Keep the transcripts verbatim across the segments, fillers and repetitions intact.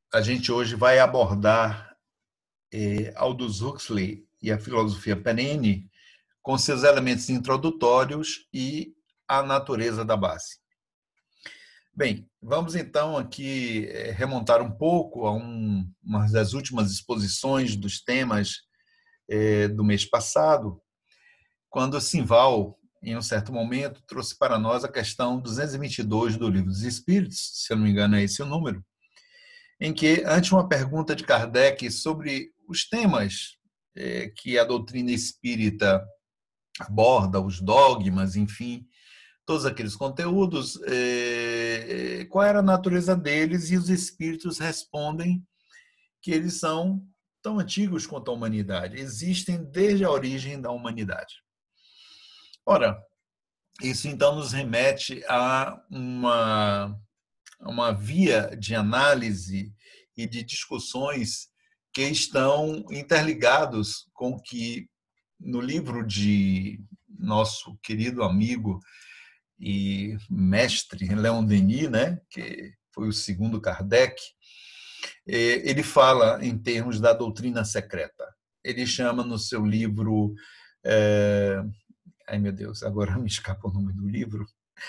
a gente hoje vai abordar eh, Aldous Huxley e a filosofia perene com seus elementos introdutórios e a natureza da base. Bem, vamos então aqui eh, remontar um pouco a um, uma das últimas exposições dos temas eh, do mês passado, quando Simval, em um certo momento, trouxe para nós a questão duzentos e vinte e dois do Livro dos Espíritos, se eu não me engano é esse o número, em que, ante uma pergunta de Kardec sobre os temas eh, que a doutrina espírita aborda, os dogmas, enfim, todos aqueles conteúdos, eh, qual era a natureza deles, e os espíritos respondem que eles são tão antigos quanto a humanidade, existem desde a origem da humanidade. Ora, isso então nos remete a uma, uma via de análise e de discussões que estão interligados com o que no livro de nosso querido amigo e mestre Leon Denis, né, que foi o segundo Kardec, ele fala em termos da doutrina secreta. Ele chama no seu livro, é... ai meu Deus, agora me escapa o nome do livro,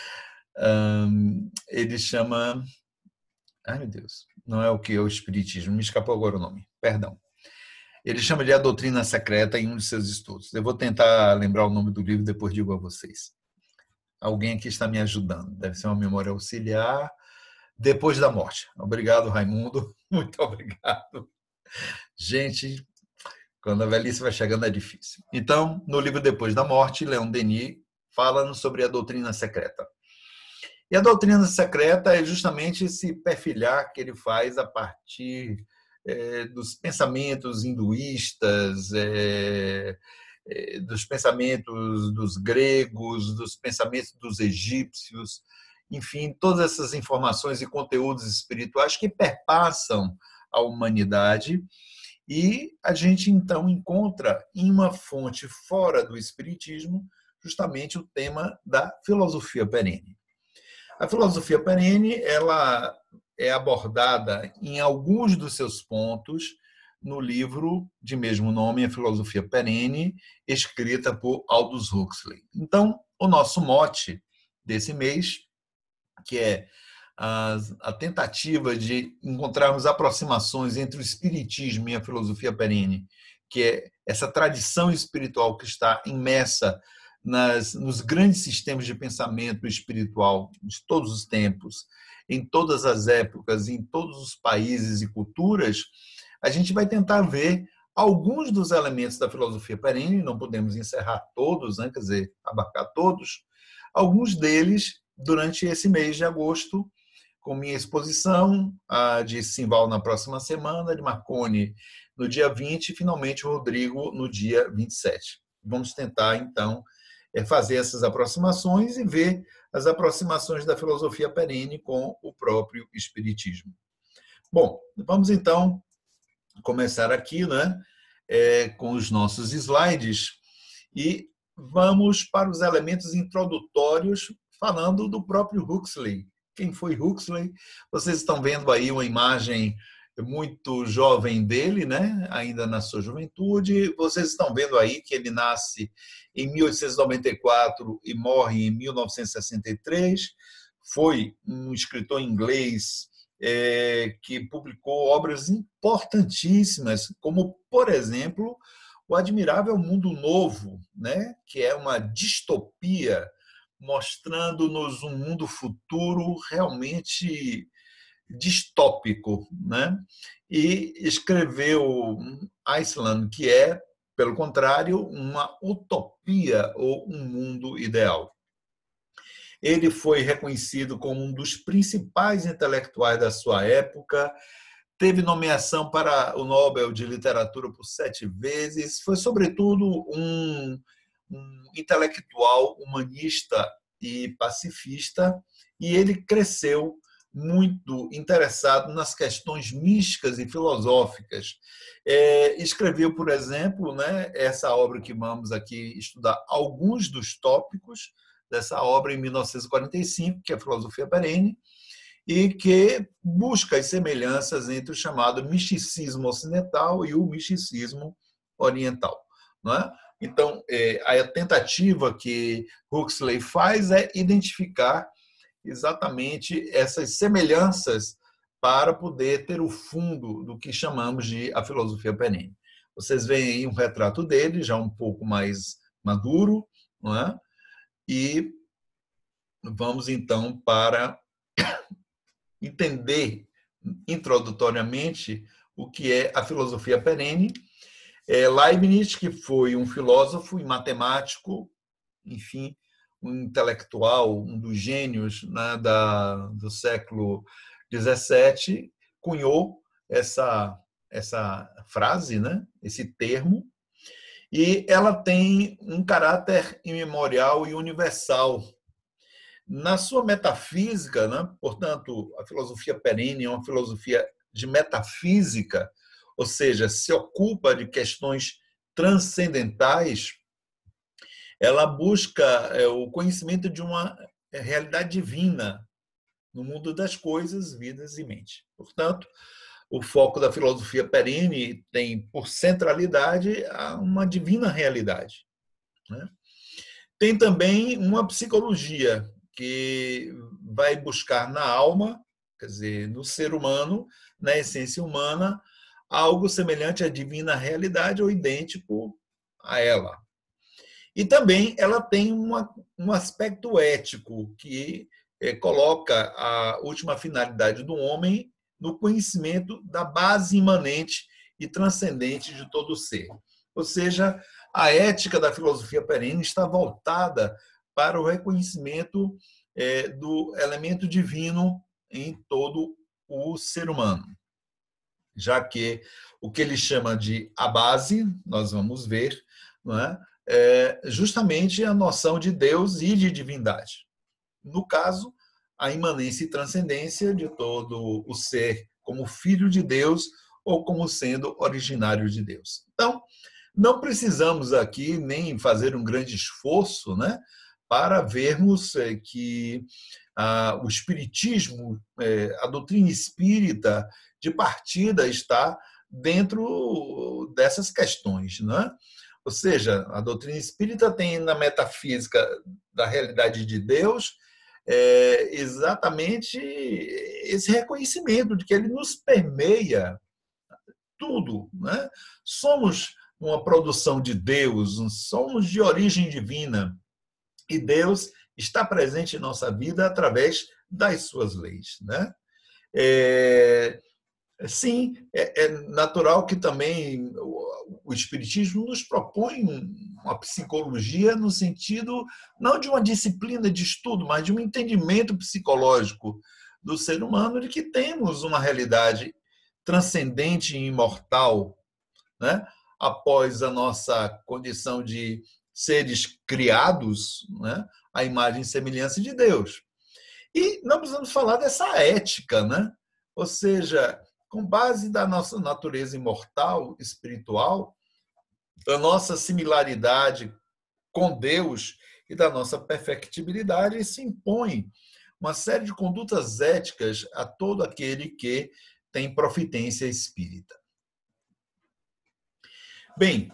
ele chama, ai meu Deus, não é o que é o Espiritismo, me escapou agora o nome, perdão. Ele chama de A Doutrina Secreta em um de seus estudos. Eu vou tentar lembrar o nome do livro, depois digo a vocês. Alguém aqui está me ajudando. Deve ser uma memória auxiliar. Depois da morte. Obrigado, Raimundo. Muito obrigado. Gente, quando a velhice vai chegando é difícil. Então, no livro Depois da Morte, Leon Denis fala sobre a doutrina secreta. E a doutrina secreta é justamente esse perfilhar que ele faz a partir é, dos pensamentos hinduístas, é, é, dos pensamentos dos gregos, dos pensamentos dos egípcios, enfim, todas essas informações e conteúdos espirituais que perpassam a humanidade. E a gente, então, encontra em uma fonte fora do espiritismo justamente o tema da filosofia perene. A filosofia perene, ela é abordada em alguns dos seus pontos no livro de mesmo nome, A Filosofia Perene, escrita por Aldous Huxley. Então, o nosso mote desse mês, que é a, a tentativa de encontrarmos aproximações entre o espiritismo e a filosofia perene, que é essa tradição espiritual que está imersa Nas, nos grandes sistemas de pensamento espiritual de todos os tempos, em todas as épocas, em todos os países e culturas, a gente vai tentar ver alguns dos elementos da filosofia perene, não podemos encerrar todos, né? Quer dizer, abarcar todos, alguns deles durante esse mês de agosto, com minha exposição, a de Simval na próxima semana, de Marconi no dia vinte e, finalmente, o Rodrigo no dia vinte e sete. Vamos tentar, então, é fazer essas aproximações e ver as aproximações da filosofia perene com o próprio espiritismo. Bom, vamos então começar aqui, né, é, com os nossos slides e vamos para os elementos introdutórios falando do próprio Huxley. Quem foi Huxley? Vocês estão vendo aí uma imagem muito jovem dele, né? Ainda na sua juventude. Vocês estão vendo aí que ele nasce em mil oitocentos e noventa e quatro e morre em mil novecentos e sessenta e três. Foi um escritor inglês é, que publicou obras importantíssimas, como, por exemplo, O Admirável Mundo Novo, né? Que é uma distopia mostrando-nos um mundo futuro realmente distópico, né? E escreveu Iceland, que é, pelo contrário, uma utopia ou um mundo ideal. Ele foi reconhecido como um dos principais intelectuais da sua época, teve nomeação para o Nobel de Literatura por sete vezes, foi, sobretudo, um, um intelectual humanista e pacifista, e ele cresceu muito interessado nas questões místicas e filosóficas. É, escreveu, por exemplo, né, essa obra que vamos aqui estudar, alguns dos tópicos dessa obra em mil novecentos e quarenta e cinco, que é a Filosofia Perene, e que busca as semelhanças entre o chamado misticismo ocidental e o misticismo oriental. Não é? Então, a tentativa que Huxley faz é identificar exatamente essas semelhanças para poder ter o fundo do que chamamos de a filosofia perene. Vocês veem aí um retrato dele, já um pouco mais maduro, não é? E vamos então para entender introdutoriamente o que é a filosofia perene. É Leibniz, que foi um filósofo e matemático, enfim, um intelectual, um dos gênios, né, da, do século dezessete, cunhou essa, essa frase, né, esse termo, e ela tem um caráter imemorial e universal. Na sua metafísica, né, portanto, a filosofia perene é uma filosofia de metafísica, ou seja, se ocupa de questões transcendentais. Ela busca o conhecimento de uma realidade divina no mundo das coisas, vidas e mente. Portanto, o foco da filosofia perene tem por centralidade uma divina realidade, né? Tem também uma psicologia que vai buscar na alma, quer dizer, no ser humano, na essência humana, algo semelhante à divina realidade ou idêntico a ela. E também ela tem uma, um aspecto ético que é, coloca a última finalidade do homem no conhecimento da base imanente e transcendente de todo o ser. Ou seja, a ética da filosofia perene está voltada para o reconhecimento é, do elemento divino em todo o ser humano, já que o que ele chama de a base, nós vamos ver, não é? É justamente a noção de Deus e de divindade. No caso, a imanência e transcendência de todo o ser como filho de Deus ou como sendo originário de Deus. Então, não precisamos aqui nem fazer um grande esforço, né, para vermos que ah, o espiritismo, eh, a doutrina espírita de partida está dentro dessas questões, né? Ou seja, a doutrina espírita tem na metafísica da realidade de Deus é, exatamente esse reconhecimento de que ele nos permeia tudo, né? Somos uma produção de Deus, somos de origem divina e Deus está presente em nossa vida através das suas leis, né? É, sim, é, é natural que também o Espiritismo nos propõe uma psicologia no sentido não de uma disciplina de estudo, mas de um entendimento psicológico do ser humano de que temos uma realidade transcendente e imortal, né? Após a nossa condição de seres criados, né? À imagem e semelhança de Deus. E não precisamos falar dessa ética, né? Ou seja, com base da nossa natureza imortal, espiritual, da nossa similaridade com Deus e da nossa perfectibilidade, se impõe uma série de condutas éticas a todo aquele que tem profitência espírita. Bem,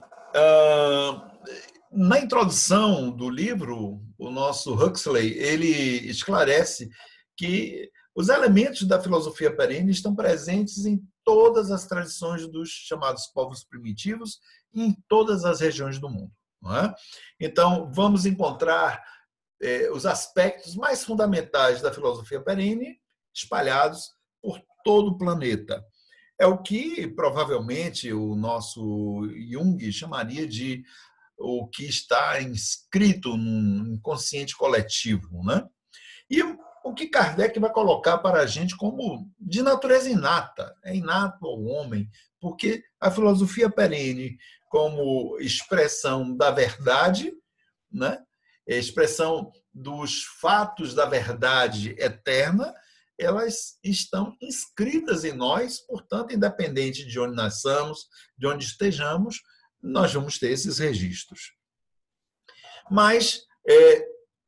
na introdução do livro, o nosso Huxley, ele esclarece que os elementos da filosofia perene estão presentes em todas as tradições dos chamados povos primitivos e em todas as regiões do mundo. Não é? Então, vamos encontrar eh, os aspectos mais fundamentais da filosofia perene espalhados por todo o planeta. É o que, provavelmente, o nosso Jung chamaria de o que está inscrito no inconsciente coletivo, né? E o que Kardec vai colocar para a gente como de natureza inata, é inato ao homem, porque a filosofia perene, como expressão da verdade, né? Expressão dos fatos da verdade eterna, elas estão inscritas em nós, portanto, independente de onde nasçamos, de onde estejamos, nós vamos ter esses registros. Mas é,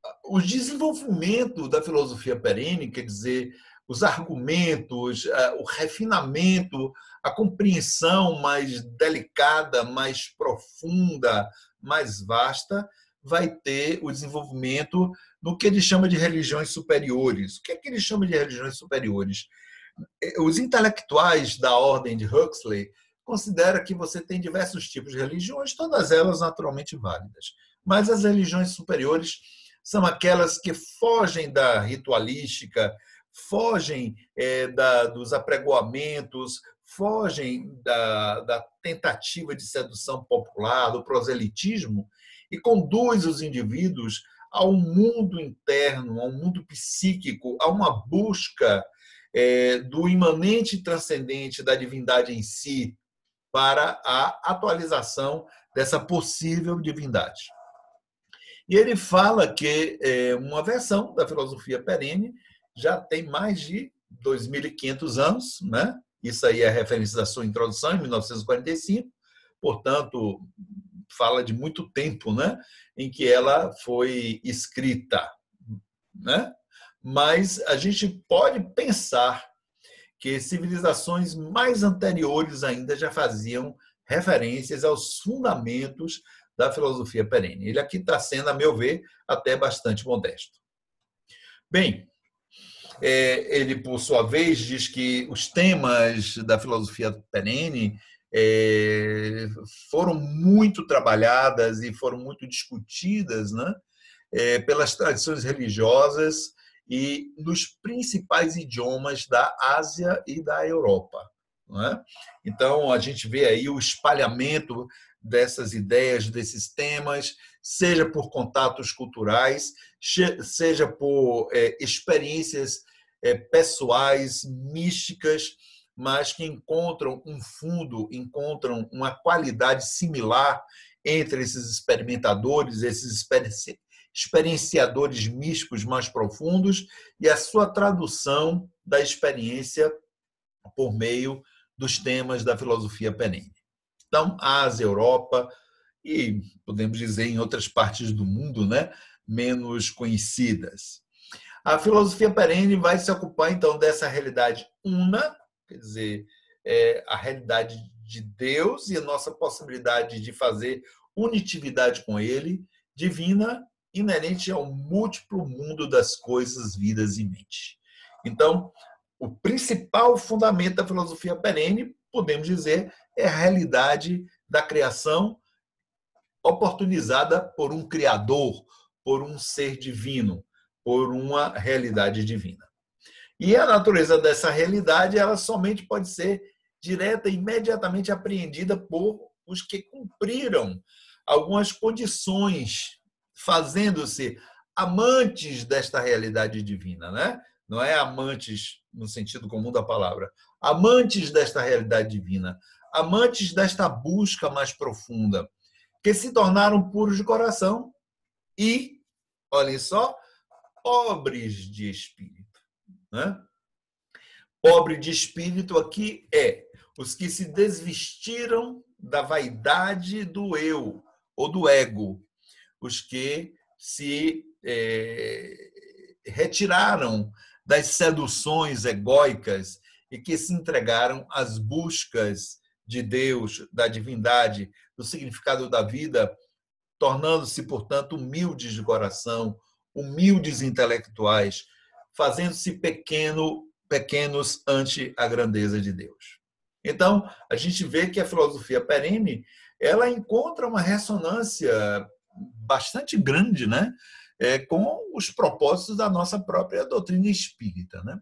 o desenvolvimento da filosofia perene, quer dizer, os argumentos, o refinamento, a compreensão mais delicada, mais profunda, mais vasta, vai ter o desenvolvimento no que ele chama de religiões superiores. O que é que ele chama de religiões superiores? Os intelectuais da ordem de Huxley consideram que você tem diversos tipos de religiões, todas elas naturalmente válidas. Mas as religiões superiores são aquelas que fogem da ritualística, fogem é, da, dos apregoamentos, fogem da, da tentativa de sedução popular, do proselitismo, e conduz os indivíduos ao mundo interno, ao mundo psíquico, a uma busca é, do imanente e transcendente da divindade em si para a atualização dessa possível divindade. E ele fala que é, uma versão da filosofia perene já tem mais de dois mil e quinhentos anos, né? Isso aí é a referência da sua introdução, em mil novecentos e quarenta e cinco, portanto, fala de muito tempo, né, em que ela foi escrita, né? Mas a gente pode pensar que civilizações mais anteriores ainda já faziam referências aos fundamentos da filosofia perene. Ele aqui está sendo, a meu ver, até bastante modesto. Bem, ele, por sua vez, diz que os temas da filosofia perene É, foram muito trabalhadas e foram muito discutidas, né, é, pelas tradições religiosas e nos principais idiomas da Ásia e da Europa. Não é? Então, a gente vê aí o espalhamento dessas ideias, desses temas, seja por contatos culturais, seja por é, experiências é, pessoais, místicas, mas que encontram um fundo, encontram uma qualidade similar entre esses experimentadores, esses experienciadores místicos mais profundos e a sua tradução da experiência por meio dos temas da filosofia perene. Então, Ásia, Europa e, podemos dizer, em outras partes do mundo, né, menos conhecidas. A filosofia perene vai se ocupar, então, dessa realidade una, quer dizer, é a realidade de Deus e a nossa possibilidade de fazer unitividade com Ele, divina, inerente ao múltiplo mundo das coisas, vidas e mente. Então, o principal fundamento da filosofia perene, podemos dizer, é a realidade da criação oportunizada por um Criador, por um ser divino, por uma realidade divina. E a natureza dessa realidade, ela somente pode ser direta e imediatamente apreendida por os que cumpriram algumas condições, fazendo-se amantes desta realidade divina, né? Não é amantes no sentido comum da palavra, amantes desta realidade divina, amantes desta busca mais profunda, que se tornaram puros de coração e, olhem só, pobres de espírito. Né? Pobre de espírito aqui é os que se desvestiram da vaidade do eu ou do ego, os que se é, retiraram das seduções egóicas e que se entregaram às buscas de Deus, da divindade, do significado da vida, tornando-se, portanto, humildes de coração, humildes intelectuais, fazendo-se pequeno, pequenos ante a grandeza de Deus. Então, a gente vê que a filosofia perene, ela encontra uma ressonância bastante grande, né, é, com os propósitos da nossa própria doutrina espírita. Né?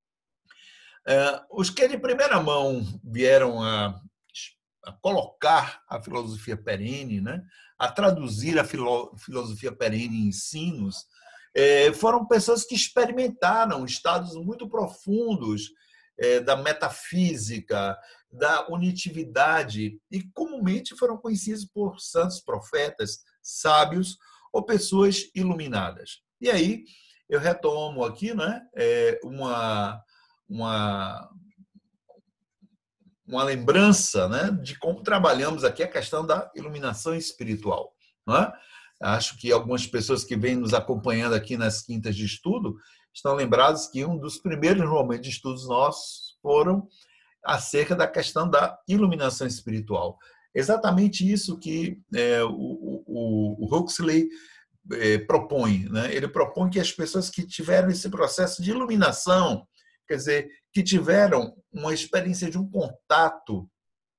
É, os que de primeira mão vieram a, a colocar a filosofia perene, né, a traduzir a filo, filosofia perene em ensinos, foram pessoas que experimentaram estados muito profundos da metafísica, da unitividade, e comumente foram conhecidos por santos profetas, sábios ou pessoas iluminadas. E aí eu retomo aqui, né, uma, uma, uma lembrança, né, de como trabalhamos aqui a questão da iluminação espiritual. Não é? Acho que algumas pessoas que vêm nos acompanhando aqui nas quintas de estudo estão lembrados que um dos primeiros momentos de estudos nossos foram acerca da questão da iluminação espiritual. Exatamente isso que é, o, o, o Huxley é, propõe. Né? Ele propõe que as pessoas que tiveram esse processo de iluminação, quer dizer, que tiveram uma experiência de um contato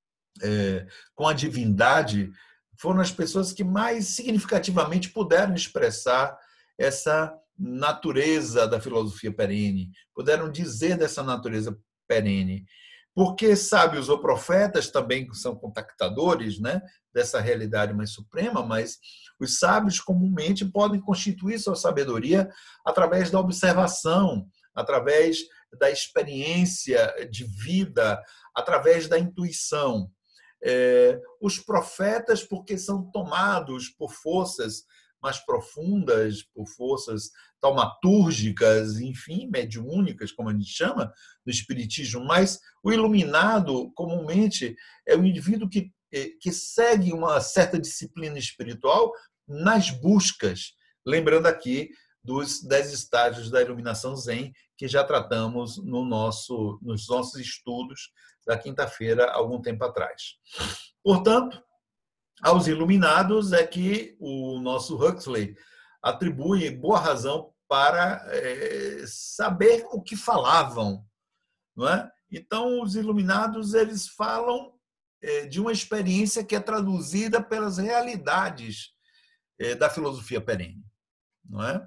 é, com a divindade, foram as pessoas que mais significativamente puderam expressar essa natureza da filosofia perene, puderam dizer dessa natureza perene. Porque sábios ou profetas também são contactadores, né, dessa realidade mais suprema, mas os sábios comumente podem constituir sua sabedoria através da observação, através da experiência de vida, através da intuição. É, os profetas, porque são tomados por forças mais profundas, por forças taumatúrgicas, enfim, mediúnicas, como a gente chama, no espiritismo, mas o iluminado, comumente, é o indivíduo que, que segue uma certa disciplina espiritual nas buscas, lembrando aqui dos dez estágios da iluminação Zen, que já tratamos no nosso, nos nossos estudos da quinta-feira, algum tempo atrás. Portanto, aos iluminados é que o nosso Huxley atribui boa razão para é, saber o que falavam, não é? Então, os iluminados, eles falam é, de uma experiência que é traduzida pelas realidades é, da filosofia perene, não é?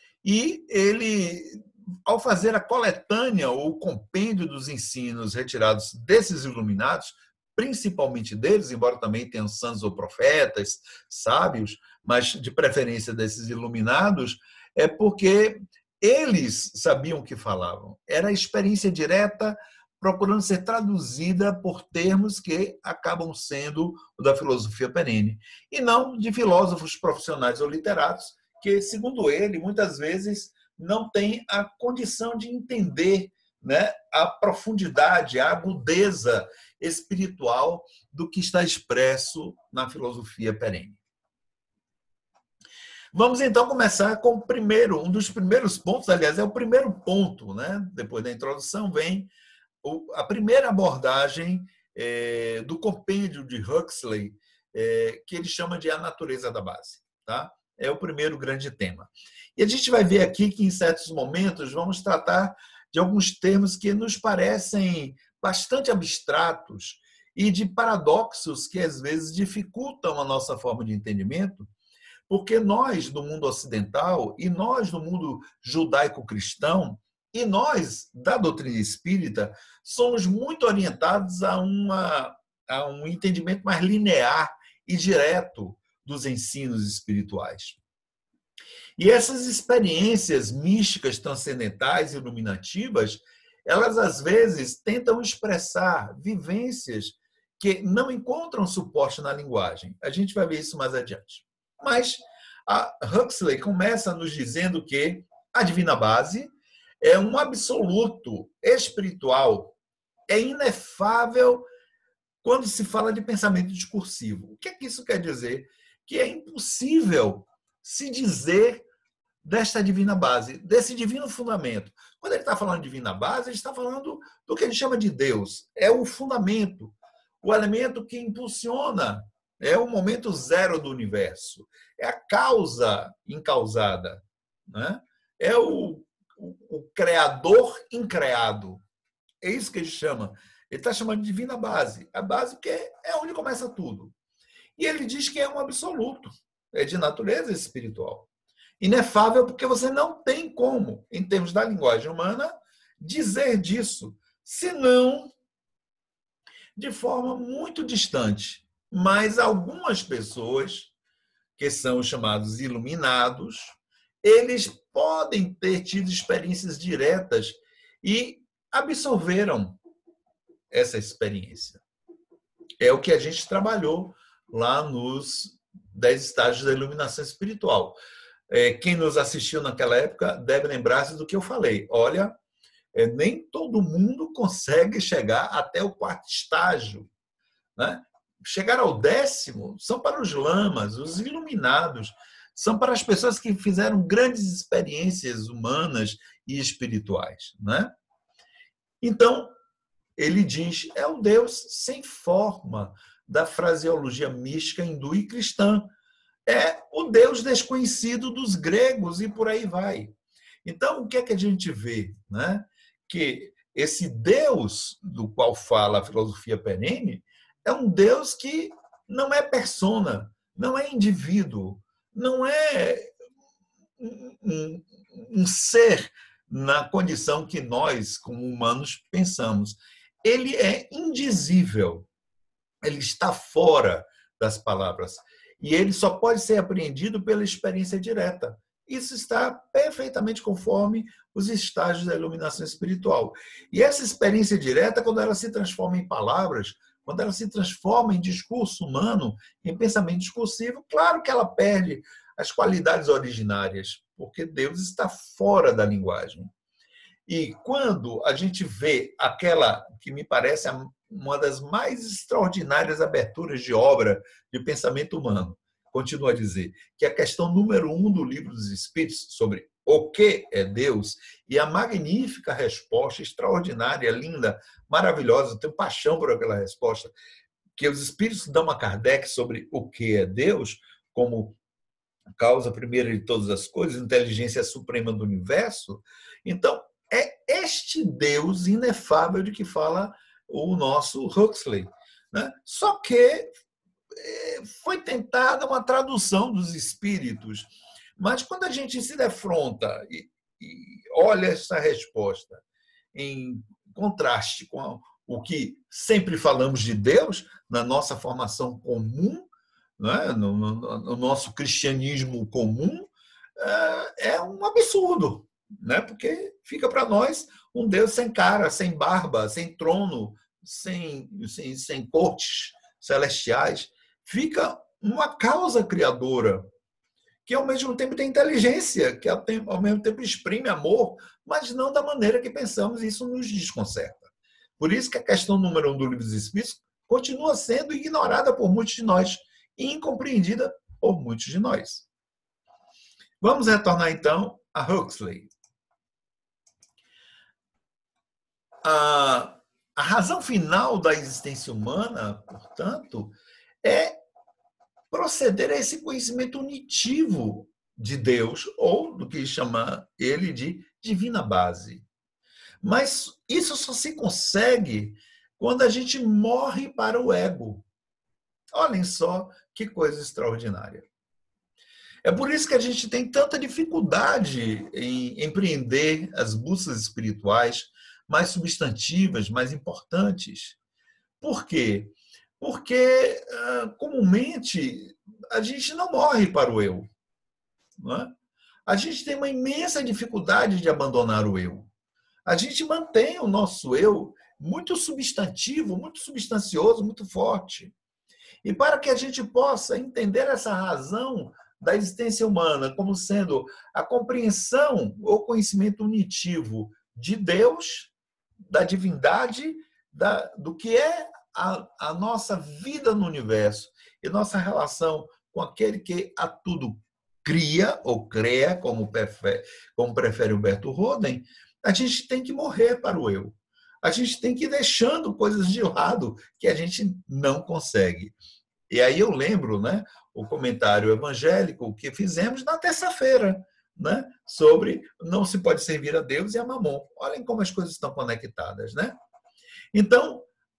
E ele, ao fazer a coletânea ou o compêndio dos ensinos retirados desses iluminados, principalmente deles, embora também tenham santos ou profetas, sábios, mas de preferência desses iluminados, é porque eles sabiam o que falavam. Era a experiência direta procurando ser traduzida por termos que acabam sendo o da filosofia perene, e não de filósofos profissionais ou literatos, que, segundo ele, muitas vezes não têm a condição de entender, né, a profundidade, a agudeza espiritual do que está expresso na filosofia perene. Vamos então começar com o primeiro, um dos primeiros pontos, aliás, é o primeiro ponto, né? Depois da introdução vem a primeira abordagem é, do compêndio de Huxley, é, que ele chama de A Natureza da Base. Tá? É o primeiro grande tema. E a gente vai ver aqui que, em certos momentos, vamos tratar de alguns termos que nos parecem bastante abstratos e de paradoxos que, às vezes, dificultam a nossa forma de entendimento, porque nós, do mundo ocidental, e nós, do mundo judaico-cristão, e nós, da doutrina espírita, somos muito orientados a, uma, a um entendimento mais linear e direto dos ensinos espirituais. E essas experiências místicas, transcendentais e iluminativas, elas, às vezes, tentam expressar vivências que não encontram suporte na linguagem. A gente vai ver isso mais adiante. Mas a Huxley começa nos dizendo que a divina base é um absoluto espiritual, é inefável quando se fala de pensamento discursivo. O que é que isso quer dizer? Que é impossível se dizer desta divina base, desse divino fundamento. Quando ele está falando de divina base, ele está falando do que ele chama de Deus. É o fundamento, o elemento que impulsiona, é o momento zero do universo, é a causa incausada, né? É o, o, o criador increado. É isso que ele chama. Ele está chamando de divina base. A base que é, é onde começa tudo. E ele diz que é um absoluto, é de natureza espiritual. Inefável porque você não tem como, em termos da linguagem humana, dizer disso, senão de forma muito distante. Mas algumas pessoas, que são os chamados iluminados, eles podem ter tido experiências diretas e absorveram essa experiência. É o que a gente trabalhou lá nos dez estágios da iluminação espiritual. Quem nos assistiu naquela época deve lembrar-se do que eu falei. Olha, nem todo mundo consegue chegar até o quarto estágio, né? Chegar ao décimo são para os lamas, os iluminados. são para as pessoas que fizeram grandes experiências humanas e espirituais, né? Então, ele diz, é o Deus sem forma da fraseologia mística hindu e cristã. É o Deus desconhecido dos gregos e por aí vai. Então, o que é que a gente vê? Né? Que esse Deus do qual fala a filosofia perene é um Deus que não é persona, não é indivíduo, não é um, um, um ser na condição que nós, como humanos, pensamos. Ele é indizível, ele está fora das palavras. E ele só pode ser apreendido pela experiência direta. Isso está perfeitamente conforme os estágios da iluminação espiritual. E essa experiência direta, quando ela se transforma em palavras, quando ela se transforma em discurso humano, em pensamento discursivo, claro que ela perde as qualidades originárias, porque Deus está fora da linguagem. E quando a gente vê aquela que me parece uma das mais extraordinárias aberturas de obra de pensamento humano, continuo a dizer, que é a questão número um do Livro dos Espíritos, sobre o que é Deus, e a magnífica resposta, extraordinária, linda, maravilhosa, eu tenho paixão por aquela resposta, que os Espíritos dão a Kardec sobre o que é Deus, como causa primeira de todas as coisas, inteligência suprema do universo. Então, é este Deus inefável de que fala o nosso Huxley, né? Só que foi tentada uma tradução dos espíritos, mas quando a gente se defronta e, e olha essa resposta em contraste com o que sempre falamos de Deus na nossa formação comum, né? no, no, no nosso cristianismo comum, é um absurdo, né? Porque fica para nós um Deus sem cara, sem barba, sem trono, sem, sem, sem cortes celestiais. Fica uma causa criadora, que ao mesmo tempo tem inteligência, que ao mesmo tempo exprime amor, mas não da maneira que pensamos, e isso nos desconcerta. Por isso que a questão número um do Livro dos Espíritos continua sendo ignorada por muitos de nós e incompreendida por muitos de nós. Vamos retornar, então, a Huxley. A, a razão final da existência humana, portanto, é proceder a esse conhecimento unitivo de Deus, ou do que chama ele de divina base. Mas isso só se consegue quando a gente morre para o ego. Olhem só que coisa extraordinária. É por isso que a gente tem tanta dificuldade em empreender as buscas espirituais mais substantivas, mais importantes. Por quê? Porque, comumente, a gente não morre para o eu. Não é? A gente tem uma imensa dificuldade de abandonar o eu. A gente mantém o nosso eu muito substantivo, muito substancioso, muito forte. E para que a gente possa entender essa razão da existência humana como sendo a compreensão ou conhecimento unitivo de Deus, da divindade, da, do que é a, a nossa vida no universo e nossa relação com aquele que a tudo cria ou crea, como prefere, como prefere Humberto Roden, a gente tem que morrer para o eu. A gente tem que ir deixando coisas de lado que a gente não consegue. E aí eu lembro, né, o comentário evangélico que fizemos na terça-feira, né, sobre não se pode servir a Deus e a Mamon. Olhem como as coisas estão conectadas, né? Então,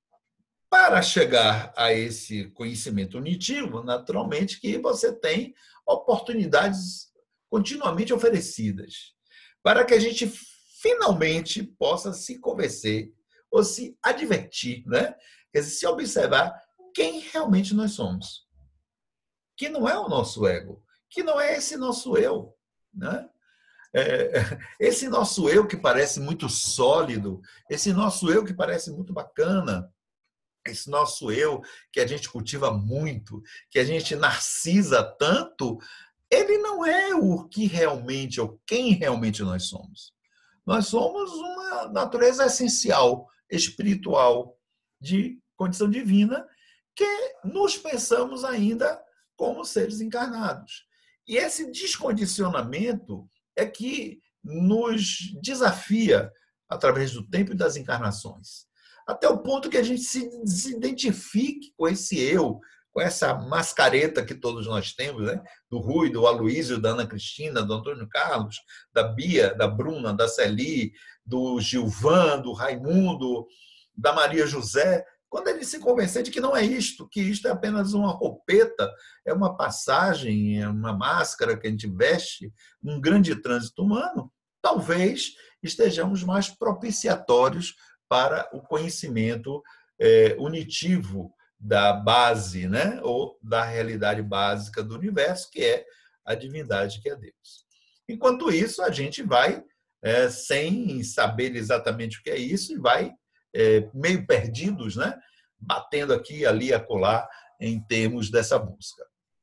para chegar a esse conhecimento unitivo, naturalmente que você tem oportunidades continuamente oferecidas para que a gente finalmente possa se convencer ou se advertir, né? Quer dizer, se observar quem realmente nós somos. Que não é o nosso ego, que não é esse nosso eu, né? É, esse nosso eu que parece muito sólido, esse nosso eu que parece muito bacana, esse nosso eu que a gente cultiva muito, que a gente narcisa tanto, ele não é o que realmente, ou quem realmente nós somos. Nós somos uma natureza essencial, espiritual, de condição divina, que nos pensamos ainda como seres encarnados. E esse descondicionamento é que nos desafia através do tempo e das encarnações, até o ponto que a gente se identifique com esse eu, com essa mascareta que todos nós temos, né? Do Rui, do Aloísio, da Ana Cristina, do Antônio Carlos, da Bia, da Bruna, da Celi, do Gilvan, do Raimundo, da Maria José, quando ele se convencer de que não é isto, que isto é apenas uma roupeta, é uma passagem, é uma máscara que a gente veste num grande trânsito humano, talvez estejamos mais propiciatórios para o conhecimento é, unitivo da base, né? Ou da realidade básica do universo, que é a divindade, que é Deus. Enquanto isso, a gente vai, é, sem saber exatamente o que é isso, e vai é, meio perdidos, né? Batendo aqui, ali, acolá, em termos dessa busca.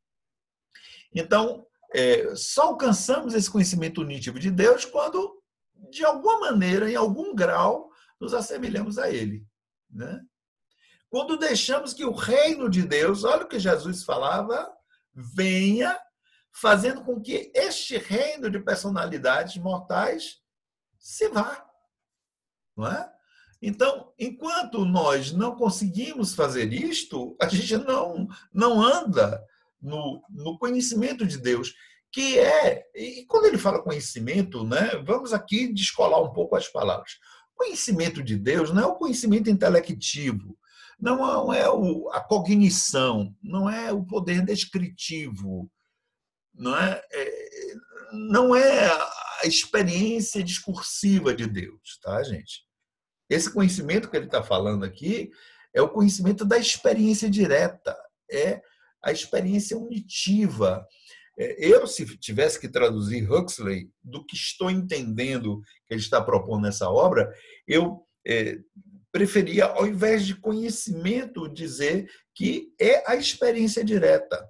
Então, é, só alcançamos esse conhecimento unitivo de Deus quando, de alguma maneira, em algum grau, nos assemelhamos a Ele, né? Quando deixamos que o reino de Deus, olha o que Jesus falava, venha, fazendo com que este reino de personalidades mortais se vá, não é? Então, enquanto nós não conseguimos fazer isto, a gente não, não anda no, no conhecimento de Deus, que é, e quando ele fala conhecimento, né, vamos aqui descolar um pouco as palavras. Conhecimento de Deus não é o conhecimento intelectivo, não é a cognição, não é o poder descritivo, não é, não é a experiência discursiva de Deus, tá, gente? Esse conhecimento que ele está falando aqui é o conhecimento da experiência direta, é a experiência unitiva. Eu, se tivesse que traduzir Huxley do que estou entendendo que ele está propondo nessa obra, eu é, preferia, ao invés de conhecimento, dizer que é a experiência direta.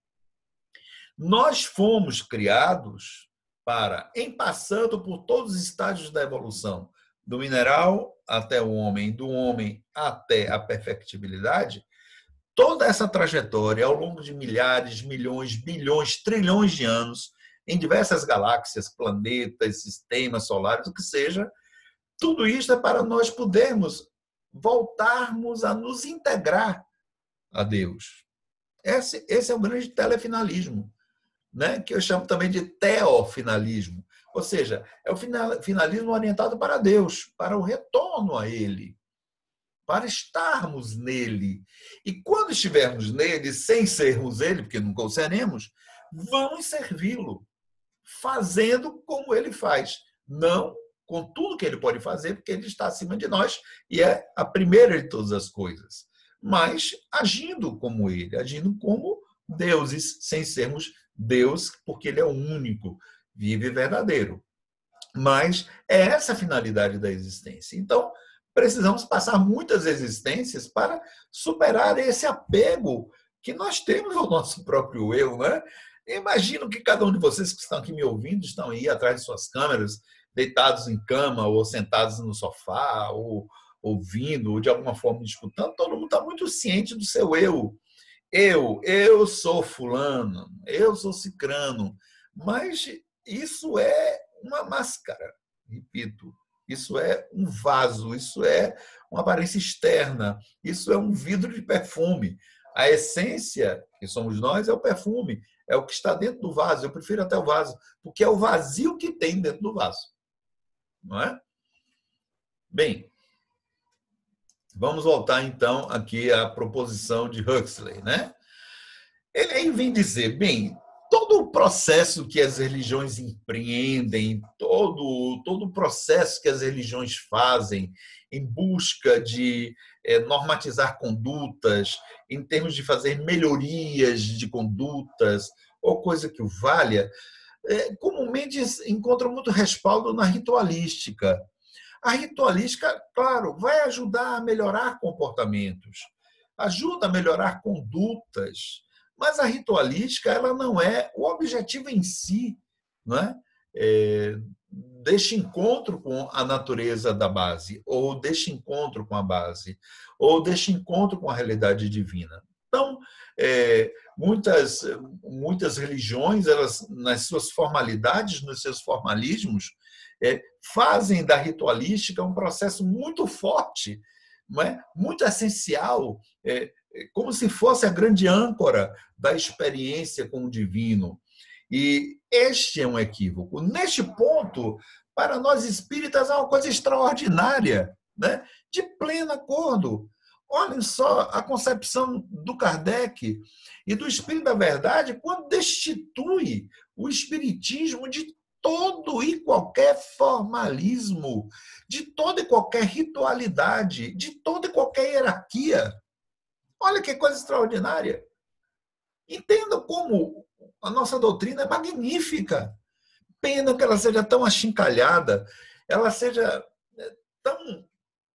Nós fomos criados para, em passando por todos os estágios da evolução, do mineral até o homem, do homem até a perfectibilidade, toda essa trajetória ao longo de milhares, milhões, bilhões, trilhões de anos, em diversas galáxias, planetas, sistemas solares, o que seja, tudo isso é para nós podermos voltarmos a nos integrar a Deus. Esse, esse é o grande telefinalismo, né? Que eu chamo também de teofinalismo. Ou seja, é o finalismo orientado para Deus, para o retorno a Ele, para estarmos nele. E quando estivermos nele, sem sermos Ele, porque nunca o seremos, vamos servi-lo, fazendo como Ele faz. Não com tudo que Ele pode fazer, porque Ele está acima de nós e é a primeira de todas as coisas, mas agindo como Ele, agindo como deuses, sem sermos Deus, porque Ele é o único, vivo e verdadeiro. Mas é essa a finalidade da existência. Então, precisamos passar muitas existências para superar esse apego que nós temos ao nosso próprio eu, né? Imagino que cada um de vocês que estão aqui me ouvindo estão aí atrás de suas câmeras, deitados em cama ou sentados no sofá, ou ouvindo, ou de alguma forma escutando. Todo mundo está muito ciente do seu eu. Eu, eu sou fulano, eu sou cicrano, mas isso é uma máscara, repito, isso é um vaso, isso é uma aparência externa, isso é um vidro de perfume. A essência, que somos nós, é o perfume, é o que está dentro do vaso. Eu prefiro até o vaso, porque é o vazio que tem dentro do vaso. Não é? Bem, vamos voltar então aqui à proposição de Huxley, né? Ele aí vem dizer, bem, todo o processo que as religiões empreendem, todo, todo o processo que as religiões fazem em busca de é, normatizar condutas, em termos de fazer melhorias de condutas, ou coisa que o valha, é, comumente encontra muito respaldo na ritualística. A ritualística, claro, vai ajudar a melhorar comportamentos, ajuda a melhorar condutas, mas a ritualística ela não é o objetivo em si, não é? É, deste encontro com a natureza da base, ou deste encontro com a base, ou deste encontro com a realidade divina. Então, é, muitas, muitas religiões, elas, nas suas formalidades, nos seus formalismos, é, fazem da ritualística um processo muito forte, não é? Muito essencial, é, como se fosse a grande âncora da experiência com o divino. E este é um equívoco. Neste ponto, para nós espíritas, é uma coisa extraordinária, né? De pleno acordo. Olhem só a concepção do Kardec e do Espírito da Verdade quando destitui o espiritismo de todo e qualquer formalismo, de toda e qualquer ritualidade, de toda e qualquer hierarquia. Olha que coisa extraordinária. Entenda como a nossa doutrina é magnífica. Pena que ela seja tão achincalhada, ela seja tão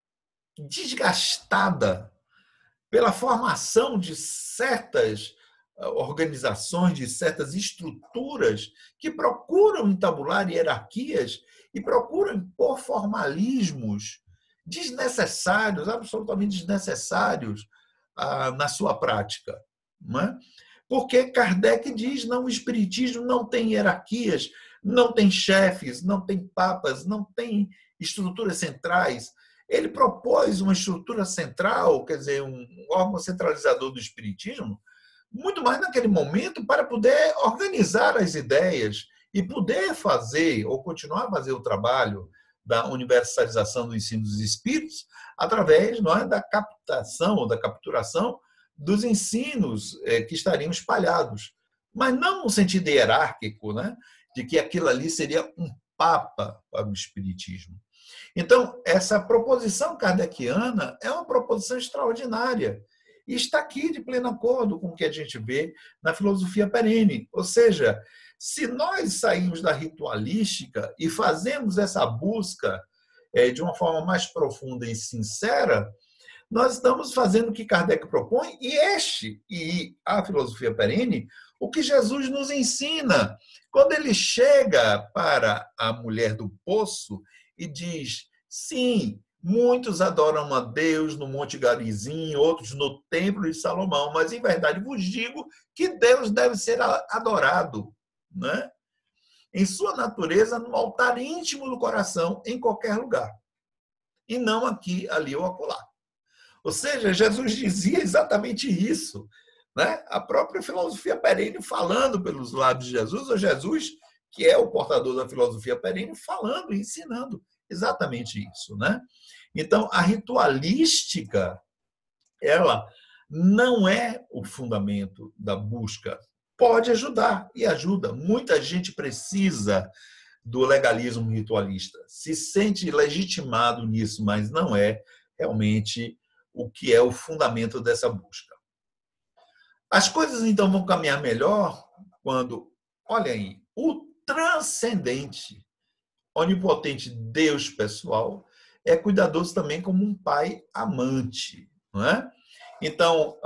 desgastada pela formação de certas organizações, de certas estruturas que procuram entabular hierarquias e procuram impor formalismos desnecessários, absolutamente desnecessários ah, na sua prática. Não é? Porque Kardec diz não, o espiritismo não tem hierarquias, não tem chefes, não tem papas, não tem estruturas centrais. Ele propôs uma estrutura central, quer dizer, um órgão centralizador do espiritismo, muito mais naquele momento para poder organizar as ideias e poder fazer, ou continuar a fazer o trabalho da universalização do ensino dos espíritos através, não é, da captação ou da capturação dos ensinos que estariam espalhados. Mas não no sentido hierárquico, né, de que aquilo ali seria um papa para o espiritismo. Então, essa proposição kardeciana é uma proposição extraordinária e está aqui de pleno acordo com o que a gente vê na filosofia perene. Ou seja, se nós saímos da ritualística e fazemos essa busca de uma forma mais profunda e sincera, nós estamos fazendo o que Kardec propõe e este, e a filosofia perene, o que Jesus nos ensina. Quando ele chega para a mulher do poço e diz, sim, muitos adoram a Deus no Monte Garizim, outros no Templo de Salomão, mas em verdade vos digo que Deus deve ser adorado, né? Em sua natureza, no altar íntimo do coração, em qualquer lugar. E não aqui, ali ou acolá. Ou seja, Jesus dizia exatamente isso, né? A própria filosofia perene falando pelos lábios de Jesus, ou Jesus, que é o portador da filosofia perene, falando e ensinando exatamente isso, né? Então, a ritualística, ela não é o fundamento da busca. Pode ajudar, e ajuda. Muita gente precisa do legalismo ritualista, se sente legitimado nisso, mas não é realmente o que é o fundamento dessa busca. As coisas, então, vão caminhar melhor quando, olha aí, o transcendente, onipotente Deus pessoal é cuidadoso também como um pai amante, não é? Então,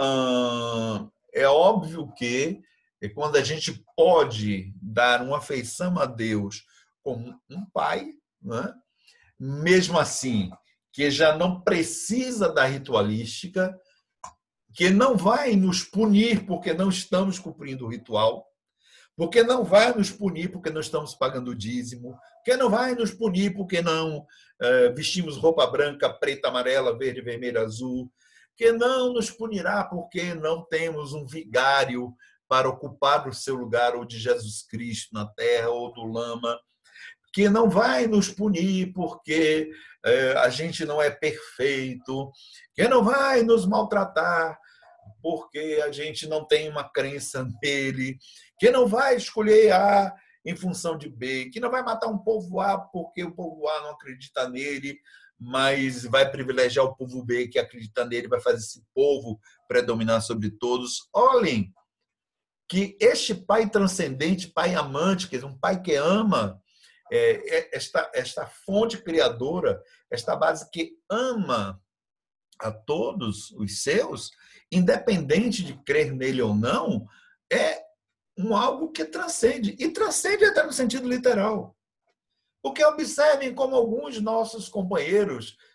é óbvio que quando a gente pode dar uma afeição a Deus como um pai, não é? Mesmo assim, que já não precisa da ritualística, que não vai nos punir porque não estamos cumprindo o ritual, porque não vai nos punir porque não estamos pagando o dízimo, que não vai nos punir porque não eh, vestimos roupa branca, preta, amarela, verde, vermelha, azul, que não nos punirá porque não temos um vigário para ocupar o seu lugar, ou de Jesus Cristo na terra, ou do lama, que não vai nos punir porque eh, a gente não é perfeito, que não vai nos maltratar porque a gente não tem uma crença nele, que não vai escolher A em função de B, que não vai matar um povo A porque o povo A não acredita nele, mas vai privilegiar o povo B que acredita nele, vai fazer esse povo predominar sobre todos. Olhem que este pai transcendente, pai amante, quer dizer, um pai que ama, é, esta, esta fonte criadora, esta base que ama a todos os seus, independente de crer nele ou não, é um algo que transcende. E transcende até no sentido literal. Porque observem como alguns nossos companheiros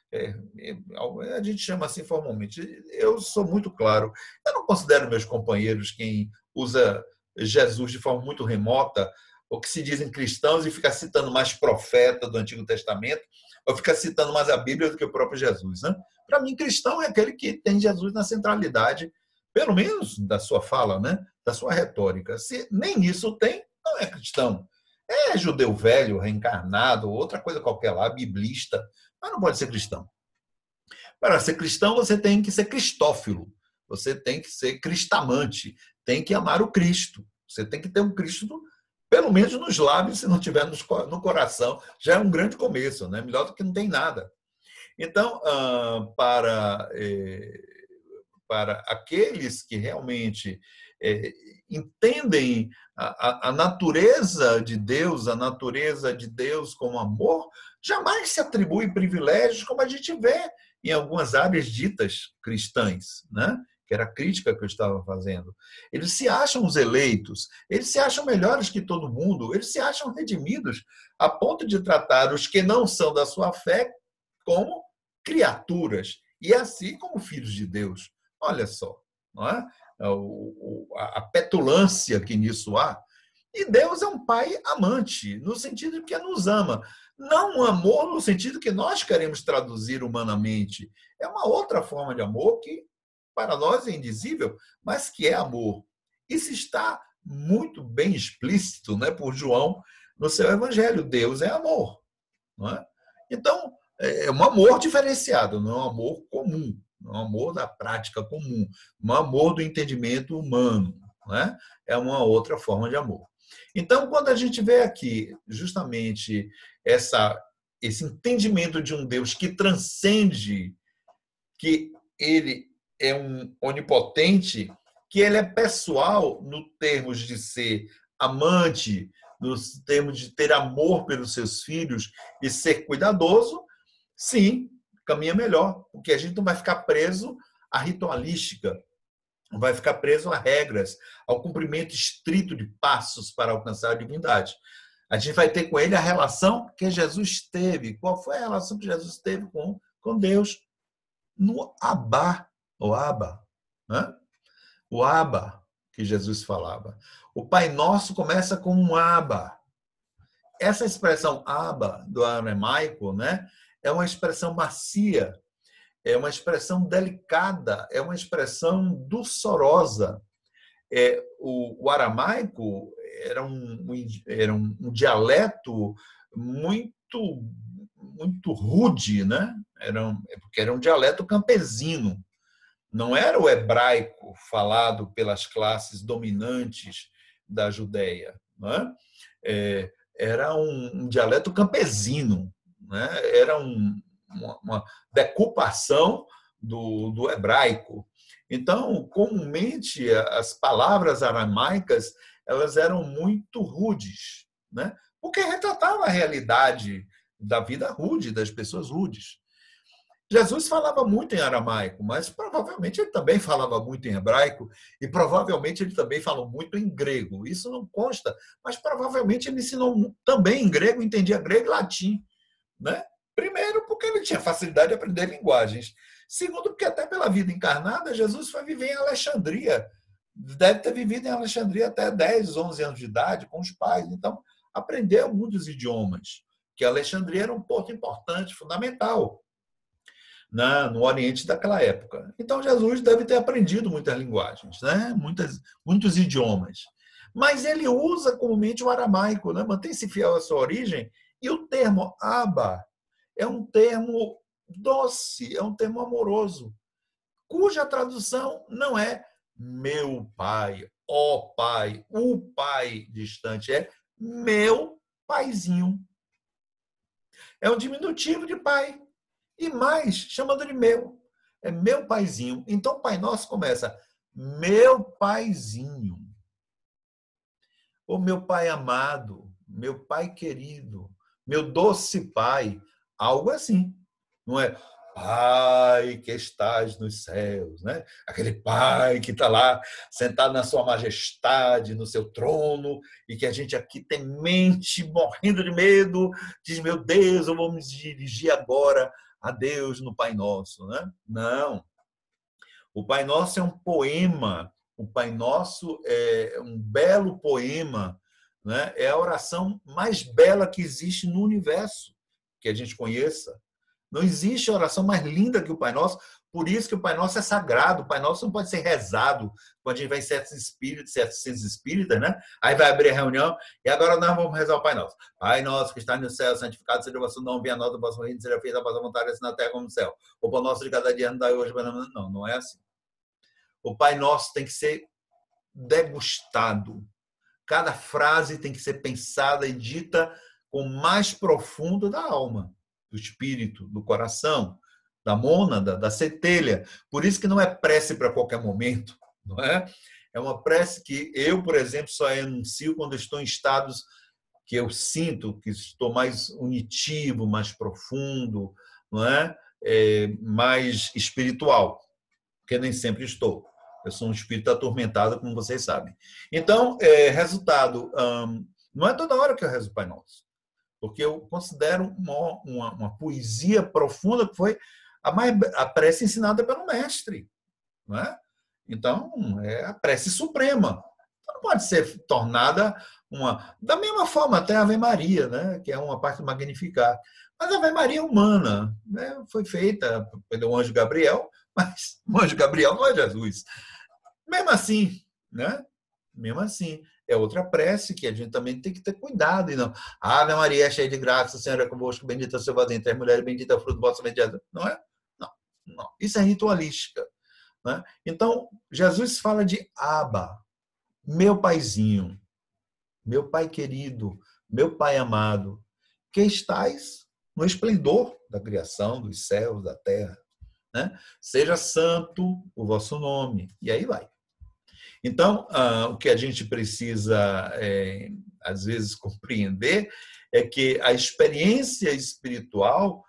É, a gente chama assim formalmente. Eu sou muito claro. Eu não considero meus companheiros quem usa Jesus de forma muito remota, ou que se dizem cristãos e fica citando mais profeta do Antigo Testamento, ou fica citando mais a Bíblia do que o próprio Jesus. Né? Para mim, cristão é aquele que tem Jesus na centralidade, pelo menos da sua fala, né? Da sua retórica. Se nem isso tem, não é cristão. É judeu velho, reencarnado, outra coisa qualquer lá, biblista, mas não pode ser cristão. Para ser cristão, você tem que ser cristófilo, você tem que ser cristamante, tem que amar o Cristo. Você tem que ter um Cristo, pelo menos nos lábios, se não tiver no coração, já é um grande começo, né? Melhor do que não tem nada. Então, para, para aqueles que realmente entendem a, a natureza de Deus, a natureza de Deus como amor, jamais se atribui privilégios como a gente vê em algumas áreas ditas cristãs, né? Que era a crítica que eu estava fazendo. Eles se acham os eleitos, eles se acham melhores que todo mundo, eles se acham redimidos, a ponto de tratar os que não são da sua fé como criaturas, e assim como filhos de Deus. Olha só, não é? A petulância que nisso há. E Deus é um pai amante, no sentido que nos ama. Não um amor no sentido que nós queremos traduzir humanamente. É uma outra forma de amor que, para nós, é indizível, mas que é amor. Isso está muito bem explícito, né, por João no seu evangelho. Deus é amor. Não é? Então, é um amor diferenciado, não é um amor comum, não é um amor da prática comum, um amor do entendimento humano. Não é? É uma outra forma de amor. Então, quando a gente vê aqui justamente essa, esse entendimento de um Deus que transcende, que ele é um onipotente, que ele é pessoal no termos de ser amante, nos termos de ter amor pelos seus filhos e ser cuidadoso, sim, caminha melhor, porque a gente não vai ficar preso à ritualística, não vai ficar preso a regras, ao cumprimento estrito de passos para alcançar a divindade. A gente vai ter com ele a relação que Jesus teve. Qual foi a relação que Jesus teve com, com Deus? No Abá, o Abba, né? O Abba que Jesus falava. O Pai Nosso começa com um Abba. Essa expressão Abba, do aramaico, né, é uma expressão macia, é uma expressão delicada, é uma expressão doçorosa. É, o, o aramaico era, um, era um, um dialeto muito, muito rude, né? Era um, porque era um dialeto campesino. Não era o hebraico falado pelas classes dominantes da Judéia. Né? É, era um, um dialeto campesino, né? Era um, uma, uma decupação do, do hebraico. Então, comumente, as palavras aramaicas elas eram muito rudes, né? Porque retratava a realidade da vida rude, das pessoas rudes. Jesus falava muito em aramaico, mas provavelmente ele também falava muito em hebraico e provavelmente ele também falou muito em grego. Isso não consta, mas provavelmente ele ensinou também em grego, entendia grego e latim, né? Primeiro, porque ele tinha facilidade de aprender linguagens. Segundo, porque até pela vida encarnada, Jesus foi viver em Alexandria. Deve ter vivido em Alexandria até dez, onze anos de idade com os pais. Então, aprendeu muitos idiomas, que Alexandria era um ponto importante, fundamental Na, no Oriente daquela época. Então, Jesus deve ter aprendido muitas linguagens, né? Muitas, muitos idiomas. Mas ele usa comumente o aramaico, né? Mantém-se fiel à sua origem. E o termo Abba é um termo doce, é um termo amoroso, cuja tradução não é meu pai, ó pai, o pai distante, é meu paizinho. É um diminutivo de pai. E mais, chamando de meu. É meu paizinho. Então, o Pai Nosso começa, meu paizinho. Ou meu pai amado, meu pai querido, meu doce pai. Algo assim. Não é pai que estás nos céus, né? Aquele pai que está lá sentado na sua majestade, no seu trono, e que a gente aqui tem mente, morrendo de medo, diz, meu Deus, eu vou me dirigir agora a Deus no Pai Nosso, né? Não. O Pai Nosso é um poema. O Pai Nosso é um belo poema, né? É a oração mais bela que existe no universo, que a gente conheça. Não existe oração mais linda que o Pai Nosso, por isso que o Pai Nosso é sagrado. O Pai Nosso não pode ser rezado quando a gente vai em certos espíritos, certos centros espíritas, né? Aí vai abrir a reunião e agora nós vamos rezar o Pai Nosso. Pai Nosso que está no céu, santificado seja o vosso nome, venha a nós o vosso reino, seja feita a vossa vontade, assim na terra como no céu. O pão nosso de cada dia nos dai hoje, não, não é assim. O Pai Nosso tem que ser degustado. Cada frase tem que ser pensada e dita com o mais profundo da alma, do espírito, do coração, da mônada, da centelha. Por isso que não é prece para qualquer momento, não é? É uma prece que eu, por exemplo, só enuncio quando estou em estados que eu sinto que estou mais unitivo, mais profundo, não é? É, mais espiritual, porque nem sempre estou. Eu sou um espírito atormentado, como vocês sabem. Então, é, resultado, hum, não é toda hora que eu rezo o Pai Nosso, porque eu considero uma, uma, uma poesia profunda que foi a, mais, a prece ensinada pelo mestre. Não é? Então, é a prece suprema. Não pode ser tornada uma... Da mesma forma, até a Ave Maria, né? Que é uma parte do Magnificat. Mas a Ave Maria é humana, né? Foi feita pelo anjo Gabriel, mas o anjo Gabriel não é Jesus. Mesmo assim, né? Mesmo assim, é outra prece que a gente também tem que ter cuidado. E não, Ave Maria é cheia de graça, o Senhor é convosco, bendita é o seu vós entre as mulheres, bendita é o fruto do vosso ventre. Não é? Não, não. Isso é ritualística. Né? Então, Jesus fala de Abba, meu paizinho, meu pai querido, meu pai amado, que estais no esplendor da criação, dos céus, da terra. Né? Seja santo o vosso nome. E aí vai. Então, ah, o que a gente precisa, é, às vezes, compreender é que a experiência espiritual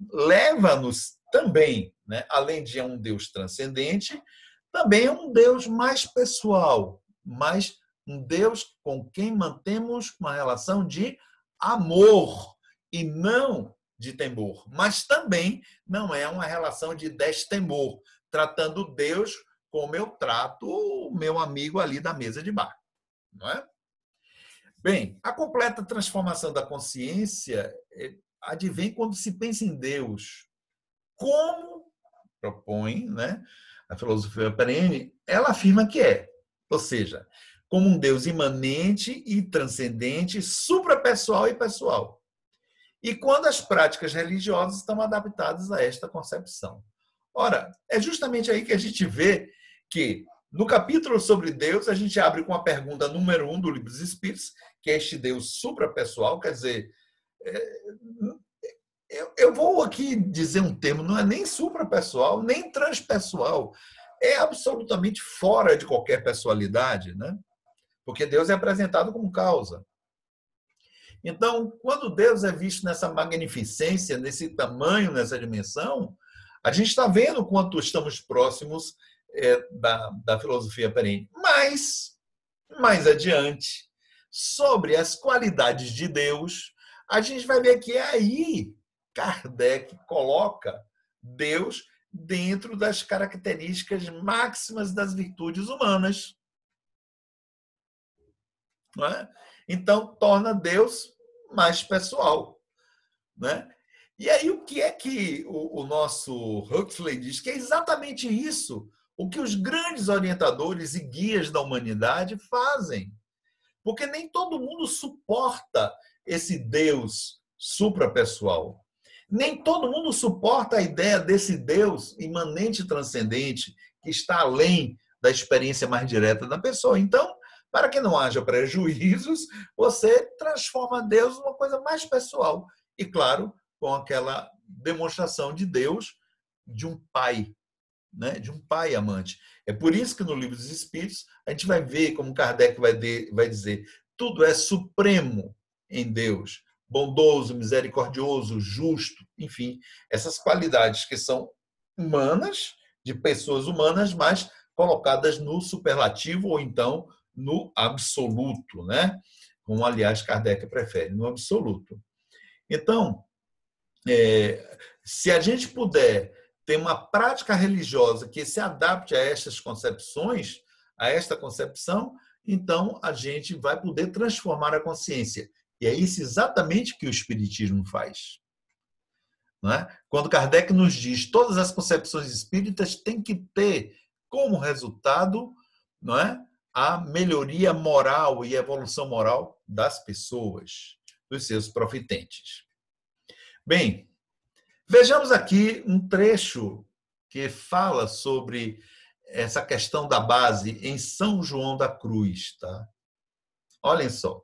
leva-nos também, né, além de um Deus transcendente, também é um Deus mais pessoal, mais um Deus com quem mantemos uma relação de amor e não de temor. Mas também não é uma relação de destemor, tratando Deus como eu trato o meu amigo ali da mesa de bar. Não é? Bem, a completa transformação da consciência advém quando se pensa em Deus. Como propõe, né, a filosofia perene, ela afirma que é. Ou seja, como um Deus imanente e transcendente, suprapessoal e pessoal. E quando as práticas religiosas estão adaptadas a esta concepção. Ora, é justamente aí que a gente vê que, no capítulo sobre Deus, a gente abre com a pergunta número um do Livro dos Espíritos, que é este Deus suprapessoal, quer dizer, eu vou aqui dizer um termo, não é nem suprapessoal, nem transpessoal, é absolutamente fora de qualquer pessoalidade, né? Porque Deus é apresentado como causa. Então, quando Deus é visto nessa magnificência, nesse tamanho, nessa dimensão, a gente está vendo o quanto estamos próximos é, da, da filosofia perene. Mas, mais adiante, sobre as qualidades de Deus, a gente vai ver que é aí Kardec coloca Deus dentro das características máximas das virtudes humanas. Não é? Então, torna Deus mais pessoal. Né? E aí, o que é que o, o nosso Huxley diz? Que é exatamente isso o que os grandes orientadores e guias da humanidade fazem. Porque nem todo mundo suporta esse Deus suprapessoal. Nem todo mundo suporta a ideia desse Deus imanente e transcendente que está além da experiência mais direta da pessoa. Então, para que não haja prejuízos, você transforma Deus numa coisa mais pessoal. E, claro, com aquela demonstração de Deus de um pai, né? De um pai amante. É por isso que no Livro dos Espíritos a gente vai ver, como Kardec vai, de, vai dizer, tudo é supremo em Deus, bondoso, misericordioso, justo, enfim, essas qualidades que são humanas, de pessoas humanas, mas colocadas no superlativo ou então no absoluto, né? Como, aliás, Kardec prefere, no absoluto. Então, é, se a gente puder ter uma prática religiosa que se adapte a estas concepções, a esta concepção, então a gente vai poder transformar a consciência. E é isso exatamente que o Espiritismo faz. Não é? Quando Kardec nos diz todas as concepções espíritas têm que ter como resultado, não é, a melhoria moral e evolução moral das pessoas, dos seus profitentes. Bem, vejamos aqui um trecho que fala sobre essa questão da base em São João da Cruz. Tá? Olhem só.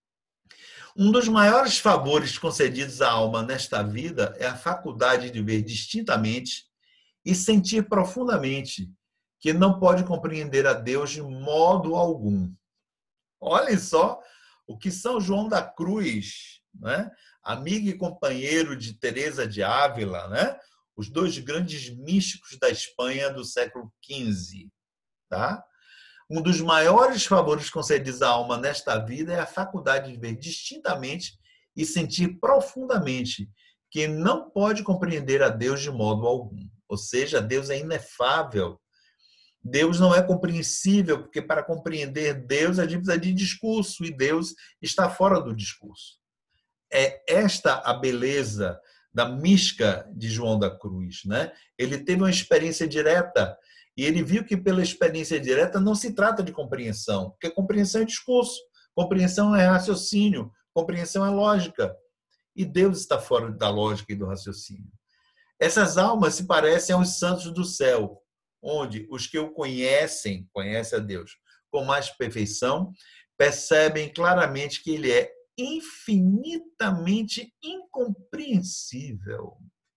Um dos maiores favores concedidos à alma nesta vida é a faculdade de ver distintamente e sentir profundamente que não pode compreender a Deus de modo algum. Olhem só o que São João da Cruz, né? Amigo e companheiro de Teresa de Ávila, né? Os dois grandes místicos da Espanha do século quinze. Tá? Um dos maiores favores concedidos à alma nesta vida é a faculdade de ver distintamente e sentir profundamente que não pode compreender a Deus de modo algum. Ou seja, Deus é inefável. Deus não é compreensível, porque para compreender Deus a gente precisa de discurso, e Deus está fora do discurso. É esta a beleza da mística de João da Cruz, né? Ele teve uma experiência direta e ele viu que pela experiência direta não se trata de compreensão, porque compreensão é discurso, compreensão é raciocínio, compreensão é lógica. E Deus está fora da lógica e do raciocínio. Essas almas se parecem aos santos do céu, onde os que o conhecem, conhecem a Deus com mais perfeição, percebem claramente que ele é infinitamente incompreensível.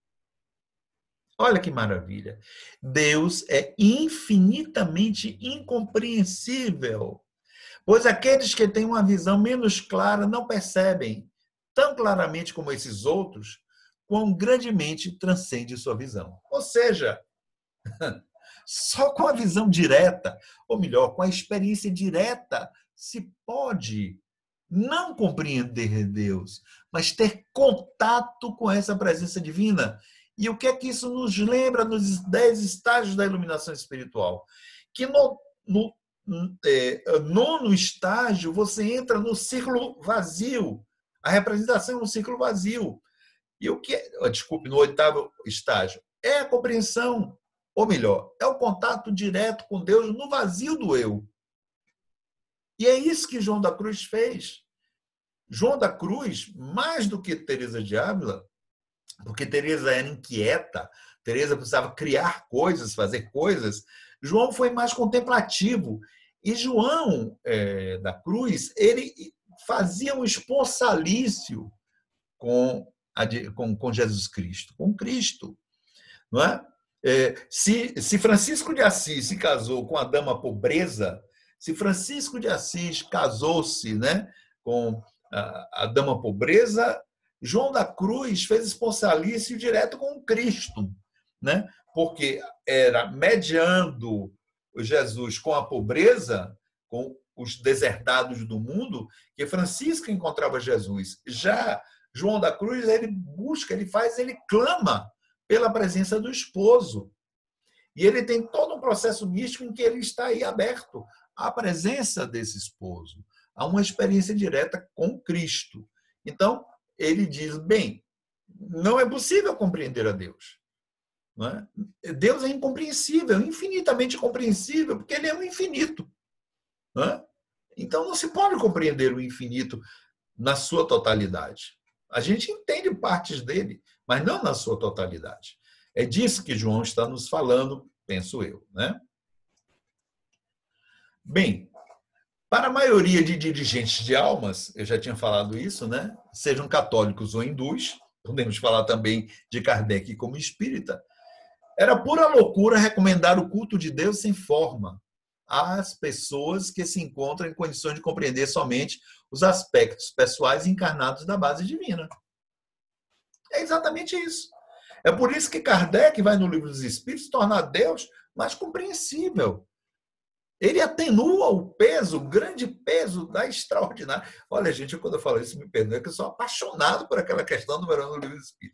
Olha que maravilha. Deus é infinitamente incompreensível, pois aqueles que têm uma visão menos clara não percebem, tão claramente como esses outros, quão grandemente transcende sua visão. Ou seja, só com a visão direta, ou melhor, com a experiência direta, se pode não compreender Deus, mas ter contato com essa presença divina. E o que é que isso nos lembra nos dez estágios da iluminação espiritual? Que no, no é, nono estágio você entra no círculo vazio. A representação é um círculo vazio. E o que é, desculpe, no oitavo estágio, é a compreensão, ou melhor, é o contato direto com Deus no vazio do eu. E é isso que João da Cruz fez. João da Cruz, mais do que Teresa de Ávila, porque Teresa era inquieta, Teresa precisava criar coisas, fazer coisas, João foi mais contemplativo. E João é, da Cruz, ele fazia um esponsalício com, a, com, com Jesus Cristo, com Cristo. Não é? É, se, se Francisco de Assis se casou com a dama pobreza, se Francisco de Assis casou-se, né, com a, a dama pobreza, João da Cruz fez esponsalício direto com Cristo, né? Porque era mediando Jesus com a pobreza, com os deserdados do mundo, que Francisco encontrava Jesus. Já João da Cruz, ele busca, ele faz, ele clama pela presença do esposo. E ele tem todo um processo místico em que ele está aí aberto à presença desse esposo, a uma experiência direta com Cristo. Então, ele diz, bem, não é possível compreender a Deus. Não é? Deus é incompreensível, infinitamente compreensível, porque ele é o infinito. Não é? Então, não se pode compreender o infinito na sua totalidade. A gente entende partes dele, mas não na sua totalidade. É disso que João está nos falando, penso eu. Né? Bem, para a maioria de dirigentes de almas, eu já tinha falado isso, né? Sejam católicos ou hindus, podemos falar também de Kardec como espírita, era pura loucura recomendar o culto de Deus sem forma às pessoas que se encontram em condições de compreender somente os aspectos pessoais encarnados da base divina. É exatamente isso. É por isso que Kardec vai no Livro dos Espíritos tornar Deus mais compreensível. Ele atenua o peso, o grande peso da extraordinária. Olha, gente, quando eu falo isso, me perdoe, que eu sou apaixonado por aquela questão do verão no Livro dos Espíritos.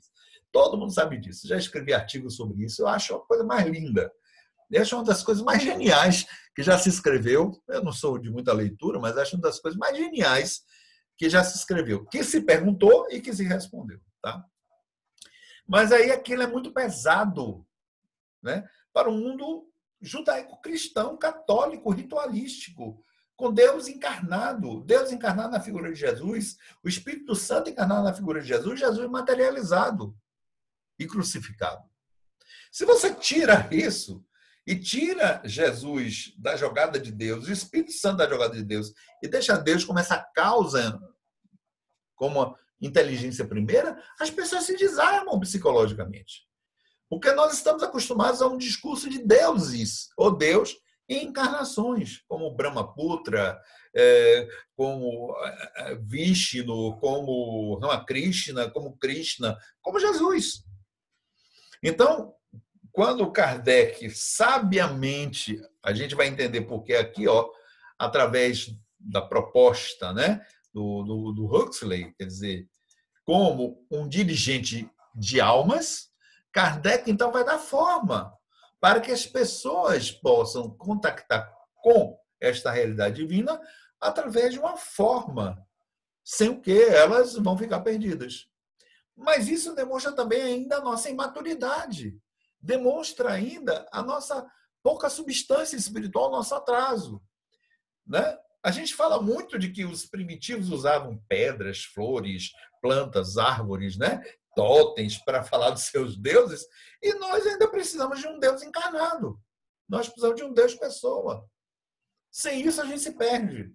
Todo mundo sabe disso. Já escrevi artigos sobre isso. Eu acho uma coisa mais linda. Eu acho uma das coisas mais geniais que já se escreveu. Eu não sou de muita leitura, mas acho uma das coisas mais geniais que já se escreveu. Que se perguntou e que se respondeu. Tá? Mas aí aquilo é muito pesado, né, para o mundo judaico-cristão, católico, ritualístico, com Deus encarnado. Deus encarnado na figura de Jesus, o Espírito Santo encarnado na figura de Jesus, Jesus materializado e crucificado. Se você tira isso e tira Jesus da jogada de Deus, o Espírito Santo da jogada de Deus, e deixa Deus como essa causa, como a inteligência primeira, as pessoas se desarmam psicologicamente. Porque nós estamos acostumados a um discurso de deuses, ou Deus, em encarnações, como Brahmaputra, é, como Vishnu, como Ramakrishna, como Krishna, como Jesus. Então, quando Kardec, sabiamente, a gente vai entender porque aqui, ó, através da proposta, né, do, do, do Huxley, quer dizer, como um dirigente de almas, Kardec, então, vai dar forma para que as pessoas possam contactar com esta realidade divina através de uma forma, sem o que elas vão ficar perdidas. Mas isso demonstra também ainda a nossa imaturidade, demonstra ainda a nossa pouca substância espiritual, nosso atraso. Né? A gente fala muito de que os primitivos usavam pedras, flores, plantas, árvores, né? Totens para falar dos seus deuses, e nós ainda precisamos de um Deus encarnado. Nós precisamos de um Deus pessoa. Sem isso a gente se perde.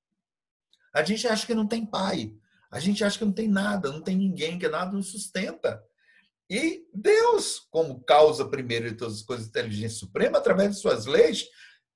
A gente acha que não tem pai. A gente acha que não tem nada, não tem ninguém, que nada nos sustenta. E Deus, como causa primeira de todas as coisas, inteligência suprema, através de suas leis,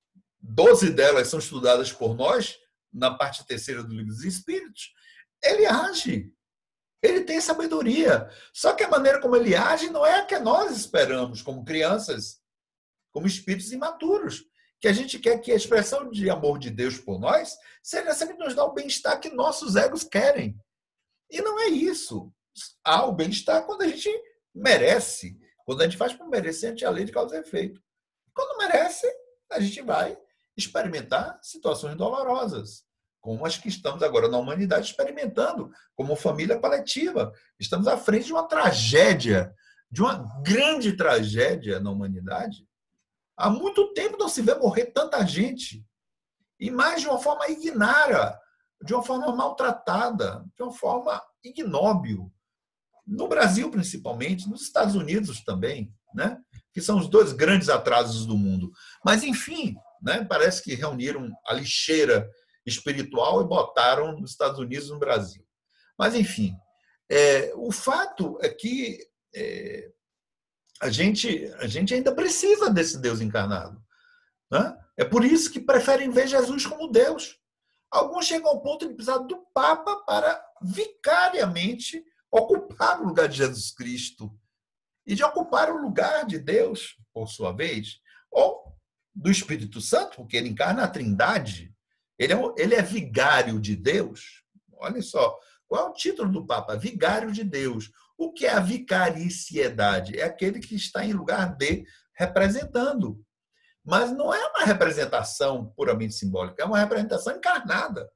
doze delas são estudadas por nós, na parte terceira do Livro dos Espíritos, ele age. Ele tem sabedoria. Só que a maneira como ele age não é a que nós esperamos, como crianças, como espíritos imaturos. Que a gente quer que a expressão de amor de Deus por nós seja sempre nos dar o bem-estar que nossos egos querem. E não é isso. Há o bem-estar quando a gente merece. Quando a gente faz por merecente a lei de causa e efeito. Quando merece, a gente vai experimentar situações dolorosas, como as que estamos agora na humanidade experimentando, como família paliativa. Estamos à frente de uma tragédia, de uma grande tragédia na humanidade. Há muito tempo não se vê morrer tanta gente, e mais de uma forma ignária, de uma forma maltratada, de uma forma ignóbil. No Brasil, principalmente, nos Estados Unidos também, né? Que são os dois grandes atrasos do mundo. Mas, enfim, né? Parece que reuniram a lixeira espiritual e botaram nos Estados Unidos e no Brasil. Mas, enfim, é, o fato é que é, a, gente, a gente ainda precisa desse Deus encarnado. Né? É por isso que preferem ver Jesus como Deus. Alguns chegam ao ponto de precisar do Papa para vicariamente ocupar o lugar de Jesus Cristo e de ocupar o lugar de Deus, por sua vez, ou do Espírito Santo, porque ele encarna a Trindade. Ele é, ele é vigário de Deus. Olha só, qual é o título do Papa? Vigário de Deus. O que é a vicariciedade? É aquele que está em lugar de, representando. Mas não é uma representação puramente simbólica, é uma representação encarnada.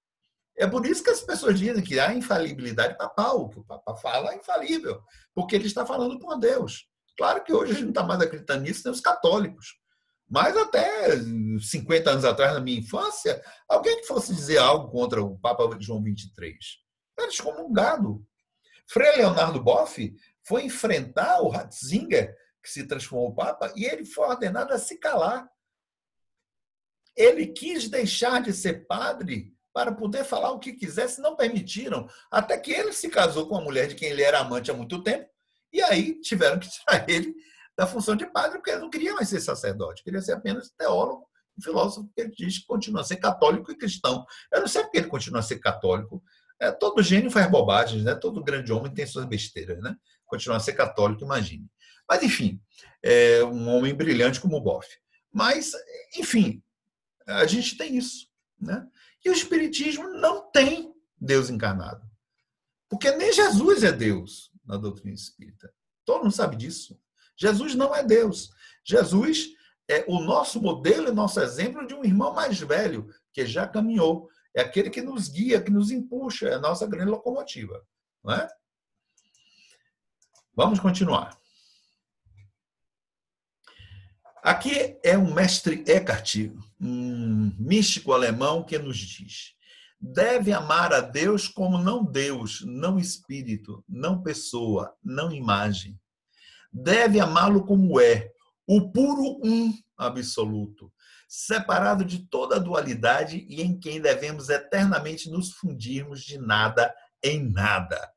É por isso que as pessoas dizem que há infalibilidade papal. O que o Papa fala é infalível, porque ele está falando por Deus. Claro que hoje a gente não está mais acreditando nisso, tem os católicos. Mas até cinquenta anos atrás, na minha infância, alguém que fosse dizer algo contra o Papa João vinte e três era excomungado. Frei Leonardo Boff foi enfrentar o Ratzinger, que se transformou em Papa, e ele foi ordenado a se calar. Ele quis deixar de ser padre para poder falar o que quisesse, não permitiram, até que ele se casou com uma mulher de quem ele era amante há muito tempo, e aí tiveram que tirar ele da função de padre, porque ele não queria mais ser sacerdote, queria ser apenas teólogo e filósofo, porque ele diz que continua a ser católico e cristão. Eu não sei porque ele continua a ser católico. É, todo gênio faz bobagens, né? Todo grande homem tem suas besteiras, né? Continua a ser católico, imagine. Mas, enfim, é um homem brilhante como o Boff. Mas, enfim, a gente tem isso, né? E o Espiritismo não tem Deus encarnado. Porque nem Jesus é Deus. na doutrina espírita. Todo mundo sabe disso. Jesus não é Deus. Jesus é o nosso modelo e nosso exemplo de um irmão mais velho, que já caminhou. É aquele que nos guia, que nos empuxa, é a nossa grande locomotiva. Não é? Vamos continuar. Aqui é um mestre Eckhart, um místico alemão, que nos diz: deve amar a Deus como não Deus, não espírito, não pessoa, não imagem. Deve amá-lo como é, o puro um absoluto, separado de toda a dualidade e em quem devemos eternamente nos fundirmos de nada em nada.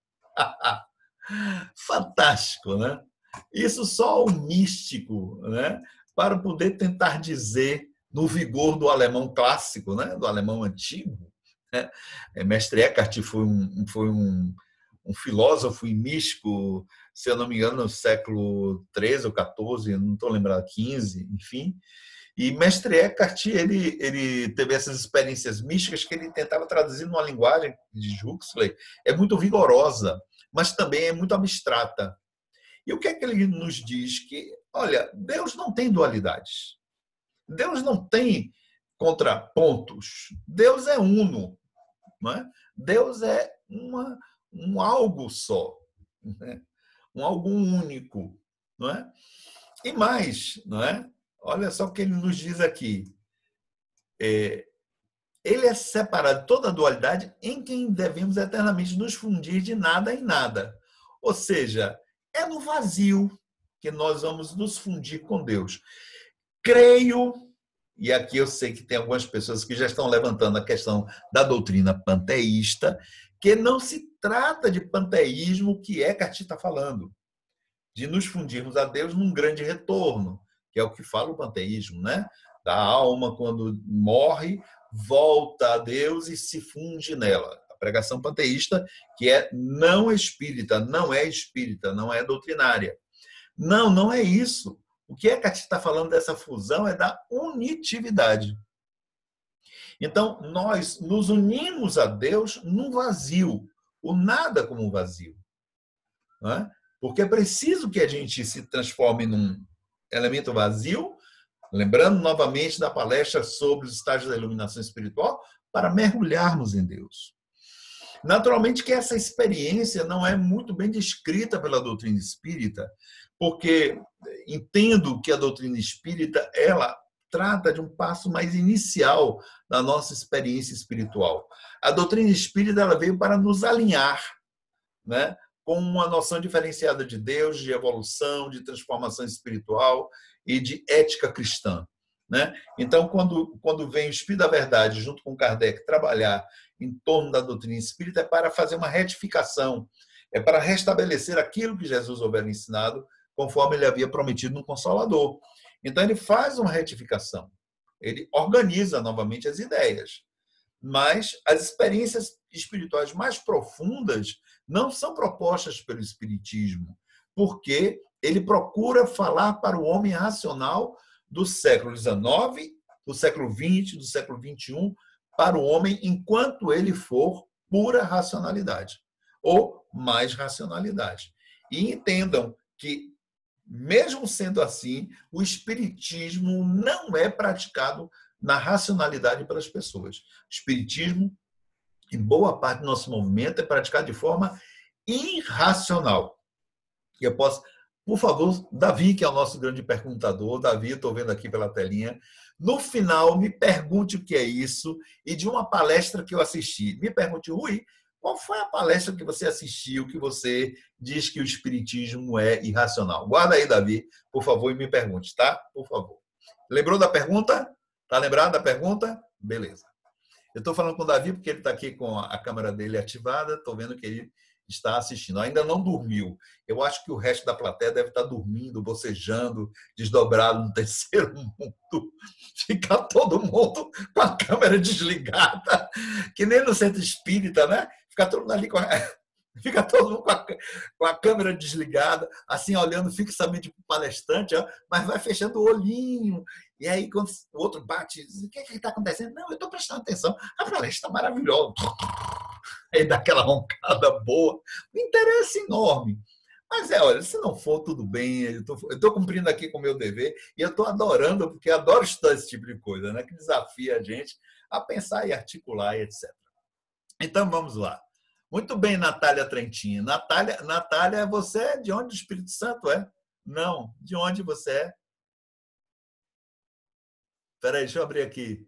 Fantástico, né? Isso só o místico, né? Para poder tentar dizer, no vigor do alemão clássico, né? Do alemão antigo. Né? Mestre Eckhart foi um, foi um, um filósofo e místico, se eu não me engano, no século treze ou quatorze, não estou lembrado, quinze, enfim. E Mestre Eckhart, ele, ele teve essas experiências místicas que ele tentava traduzir numa linguagem de Huxley, é muito vigorosa, mas também é muito abstrata. E o que é que ele nos diz? Que, olha, Deus não tem dualidades. Deus não tem contrapontos. Deus é uno. Não é? Deus é uma, um algo só. Né? Um algo único. Não é? E mais, não é? Olha só o que ele nos diz aqui. É, ele é separado de toda a dualidade em quem devemos eternamente nos fundir de nada em nada. Ou seja, é no vazio que nós vamos nos fundir com Deus. Creio, e aqui eu sei que tem algumas pessoas que já estão levantando a questão da doutrina panteísta, que não se trata de panteísmo que Eckhart está falando, de nos fundirmos a Deus num grande retorno, que é o que fala o panteísmo, né? Da alma, quando morre, volta a Deus e se funde nela. A pregação panteísta, que é não espírita, não é espírita, não é doutrinária. Não, não é isso. O que Eckhart está falando dessa fusão é da unitividade. Então, nós nos unimos a Deus num vazio, o nada como um vazio. Não é? Porque é preciso que a gente se transforme num elemento vazio, lembrando novamente da palestra sobre os estágios da iluminação espiritual, para mergulharmos em Deus. Naturalmente que essa experiência não é muito bem descrita pela doutrina espírita, porque entendo que a doutrina espírita, ela trata de um passo mais inicial da nossa experiência espiritual. A doutrina espírita, ela veio para nos alinhar, né, com uma noção diferenciada de Deus, de evolução, de transformação espiritual e de ética cristã. Né? Então, quando, quando vem o Espírito da Verdade, junto com Kardec, trabalhar em torno da doutrina espírita, é para fazer uma retificação, é para restabelecer aquilo que Jesus houvera ensinado, conforme ele havia prometido no Consolador. Então, ele faz uma retificação, ele organiza novamente as ideias, mas as experiências espirituais mais profundas não são propostas pelo Espiritismo, porque ele procura falar para o homem racional do século dezenove, do século vinte, do século vinte e um, para o homem enquanto ele for pura racionalidade, ou mais racionalidade. E entendam que, mesmo sendo assim, o espiritismo não é praticado na racionalidade pelas pessoas. O espiritismo, em boa parte do nosso movimento, é praticado de forma irracional. E eu posso... Por favor, Davi, que é o nosso grande perguntador, Davi, eu estou vendo aqui pela telinha, no final, me pergunte o que é isso e de uma palestra que eu assisti. Me pergunte, Rui, qual foi a palestra que você assistiu que você diz que o espiritismo é irracional? Guarda aí, Davi, por favor, e me pergunte, tá? Por favor. Lembrou da pergunta? Está lembrado da pergunta? Beleza. Eu estou falando com o Davi porque ele está aqui com a câmera dele ativada, estou vendo que ele está assistindo. Ainda não dormiu. Eu acho que o resto da plateia deve estar dormindo, bocejando, desdobrado no terceiro mundo. Fica todo mundo com a câmera desligada, que nem no centro espírita, né? Fica todo mundo ali com a... Fica todo mundo com a, com a câmera desligada, assim, olhando fixamente para o palestrante, ó, mas vai fechando o olhinho. E aí, quando o outro bate, diz, o que é que está acontecendo? Não, eu estou prestando atenção. A palestra está maravilhosa. Aí dá aquela roncada boa. Um interesse enorme. Mas é, olha, se não for, tudo bem, eu estou cumprindo aqui com o meu dever e eu estou adorando, porque eu adoro estudar esse tipo de coisa, né? Que desafia a gente a pensar e articular e etcétera. Então, vamos lá. Muito bem, Natália Trentin. Natália, Natália, você é de onde o Espírito Santo é? Não. De onde você é? Espera aí, deixa eu abrir aqui.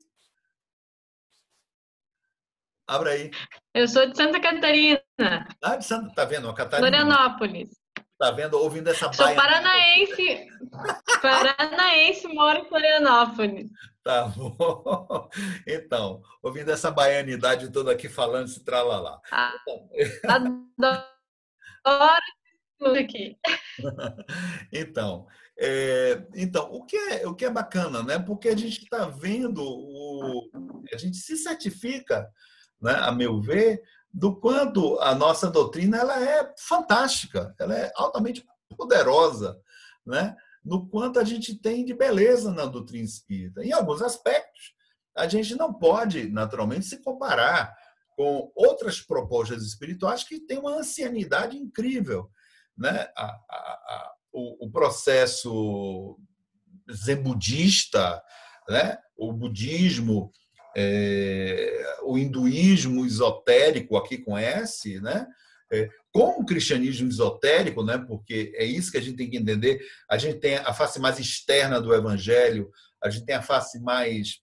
Abre aí. Eu sou de Santa Catarina. Ah, de Santa, tá vendo? A Catarina. Florianópolis. Tá vendo? Ouvindo essa Sou baia. paranaense. Paranaense, moro em Florianópolis. Tá bom. Então, ouvindo essa baianidade toda aqui falando esse tralalá. Adoro tudo aqui. Então, é, então o, que é, o que é bacana, né? Porque a gente está vendo, o, a gente se certifica, né, a meu ver, do quanto a nossa doutrina ela é fantástica, ela é altamente poderosa, né? No quanto a gente tem de beleza na doutrina espírita. Em alguns aspectos, a gente não pode, naturalmente, se comparar com outras propostas espirituais que têm uma ancianidade incrível, né? A, a, a, o, o processo zen budista, né? O budismo, é, o hinduísmo esotérico, aqui com S, né? É, com o cristianismo esotérico, né? Porque é isso que a gente tem que entender. A gente tem a face mais externa do evangelho, a gente tem a face mais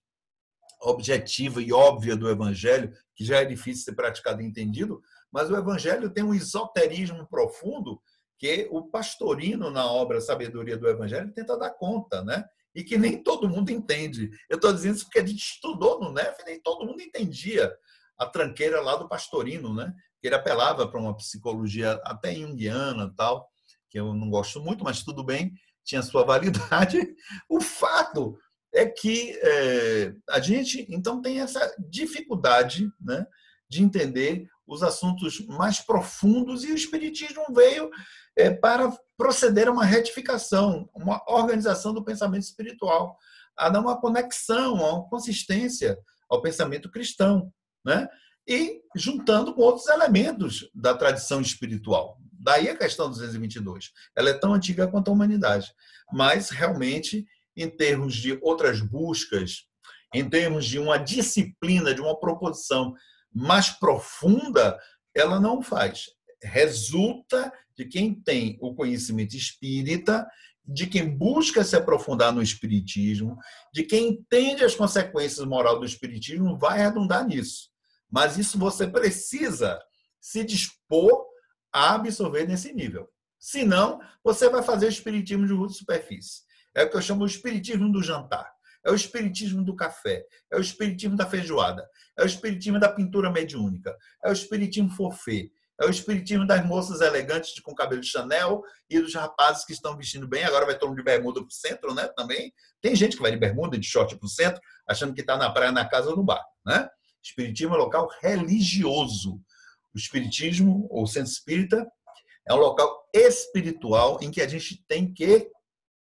objetiva e óbvia do evangelho, que já é difícil ser praticado e entendido, mas o evangelho tem um esoterismo profundo que o Pastorino, na obra Sabedoria do Evangelho, tenta dar conta, né? E que nem todo mundo entende. Eu estou dizendo isso porque a gente estudou no N E F e nem todo mundo entendia a tranqueira lá do Pastorino, né? Que ele apelava para uma psicologia até junguiana, tal, que eu não gosto muito, mas tudo bem, tinha sua validade. O fato é que é, a gente, então, tem essa dificuldade, né, de entender os assuntos mais profundos, e o Espiritismo veio é, para proceder a uma retificação, uma organização do pensamento espiritual, a dar uma conexão, uma consistência ao pensamento cristão, né? E juntando com outros elementos da tradição espiritual. Daí a questão duzentos e vinte e dois. Ela é tão antiga quanto a humanidade, mas realmente, em termos de outras buscas, em termos de uma disciplina, de uma proposição mais profunda, ela não faz. Resulta de quem tem o conhecimento espírita, de quem busca se aprofundar no espiritismo, de quem entende as consequências morais do espiritismo, vai redundar nisso. Mas isso você precisa se dispor a absorver nesse nível. Senão, você vai fazer o espiritismo de rude superfície. É o que eu chamo de espiritismo do jantar. É o espiritismo do café, é o espiritismo da feijoada, é o espiritismo da pintura mediúnica, é o espiritismo forfê, é o espiritismo das moças elegantes com cabelo de Chanel e dos rapazes que estão vestindo bem. Agora vai todo mundo de bermuda para o centro, né? Também tem gente que vai de bermuda e de short para o centro, achando que está na praia, na casa ou no bar, né? Espiritismo é local religioso. O espiritismo, ou centro espírita, é um local espiritual em que a gente tem que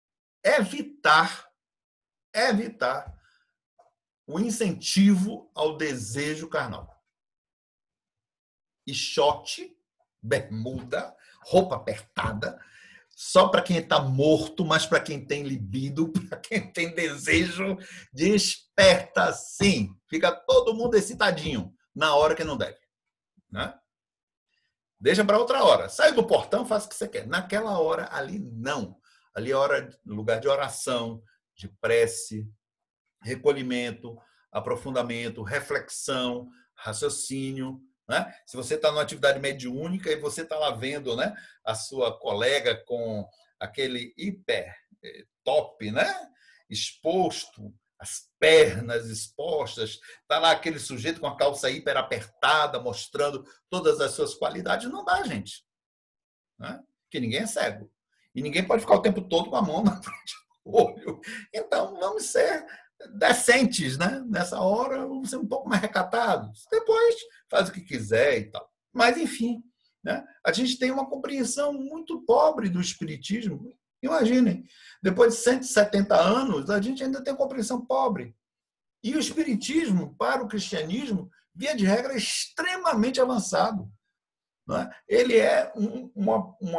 evitar evitar o incentivo ao desejo carnal. E short, bermuda, roupa apertada, só para quem está morto, mas para quem tem libido, para quem tem desejo, desperta sim. Fica todo mundo excitadinho na hora que não deve. Né? Deixa para outra hora. Sai do portão, faz o que você quer. Naquela hora, ali não. Ali é hora, lugar de oração, de prece, recolhimento, aprofundamento, reflexão, raciocínio. Né? Se você está numa atividade mediúnica e você está lá vendo, né, a sua colega com aquele hiper top, né, exposto, as pernas expostas, está lá aquele sujeito com a calça hiper apertada, mostrando todas as suas qualidades, não dá, gente. Né? Porque ninguém é cego. E ninguém pode ficar o tempo todo com a mão na frente do olho. Então, vamos ser decentes, né? Nessa hora, vamos ser um pouco mais recatados. Depois, faz o que quiser e tal. Mas, enfim, né? A gente tem uma compreensão muito pobre do espiritismo. Imaginem, depois de cento e setenta anos, a gente ainda tem compreensão pobre. E o espiritismo, para o cristianismo, via de regra, é extremamente avançado. Não é? Ele é um, uma, uma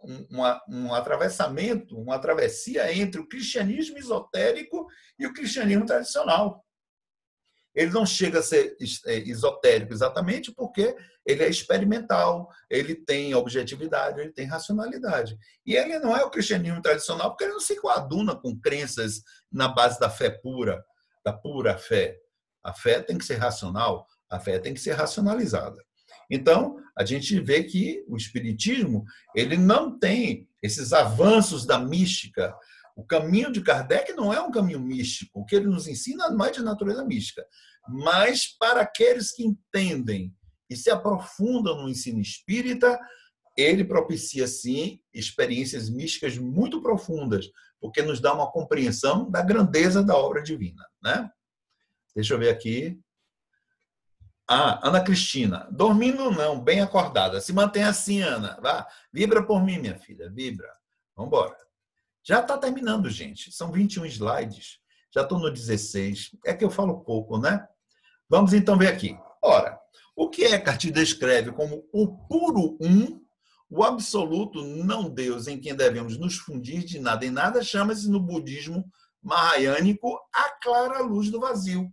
um, um atravessamento, uma travessia entre o cristianismo esotérico e o cristianismo tradicional. Ele não chega a ser esotérico exatamente porque ele é experimental, ele tem objetividade, ele tem racionalidade. E ele não é o cristianismo tradicional porque ele não se coaduna com crenças na base da fé pura, da pura fé. A fé tem que ser racional, a fé tem que ser racionalizada. Então, a gente vê que o espiritismo ele não tem esses avanços da mística. O caminho de Kardec não é um caminho místico. O que ele nos ensina não é de natureza mística. Mas, para aqueles que entendem e se aprofundam no ensino espírita, ele propicia, sim, experiências místicas muito profundas, porque nos dá uma compreensão da grandeza da obra divina, né? Deixa eu ver aqui. Ah, Ana Cristina. Dormindo não, bem acordada. Se mantém assim, Ana. Vá. Vibra por mim, minha filha. Vibra. Vamos embora. Já está terminando, gente. São vinte e um slides. Já estou no dezesseis. É que eu falo pouco, né? Vamos então ver aqui. Ora, o que Eckhart descreve como o puro um, o absoluto não Deus em quem devemos nos fundir de nada em nada, chama-se no budismo mahayânico a clara luz do vazio.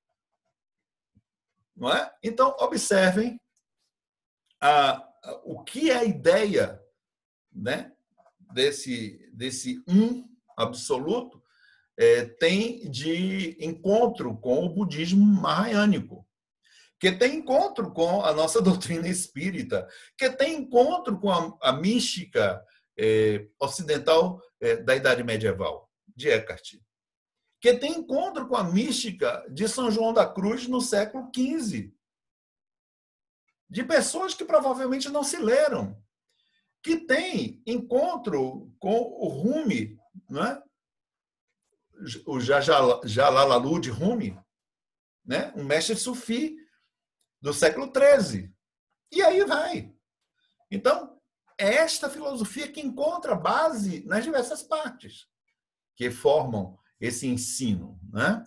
Não é? Então, observem a, a, o que é a ideia, né, desse, desse um absoluto é, tem de encontro com o budismo mahayânico, que tem encontro com a nossa doutrina espírita, que tem encontro com a, a mística é, ocidental é, da Idade Medieval, de Eckhart, que tem encontro com a mística de São João da Cruz no século quinze, de pessoas que provavelmente não se leram, que tem encontro com o Rumi, não é? O Jalaluddin Rumi, né? Um mestre sufi do século treze. E aí vai. Então, é esta filosofia que encontra base nas diversas partes que formam esse ensino, né?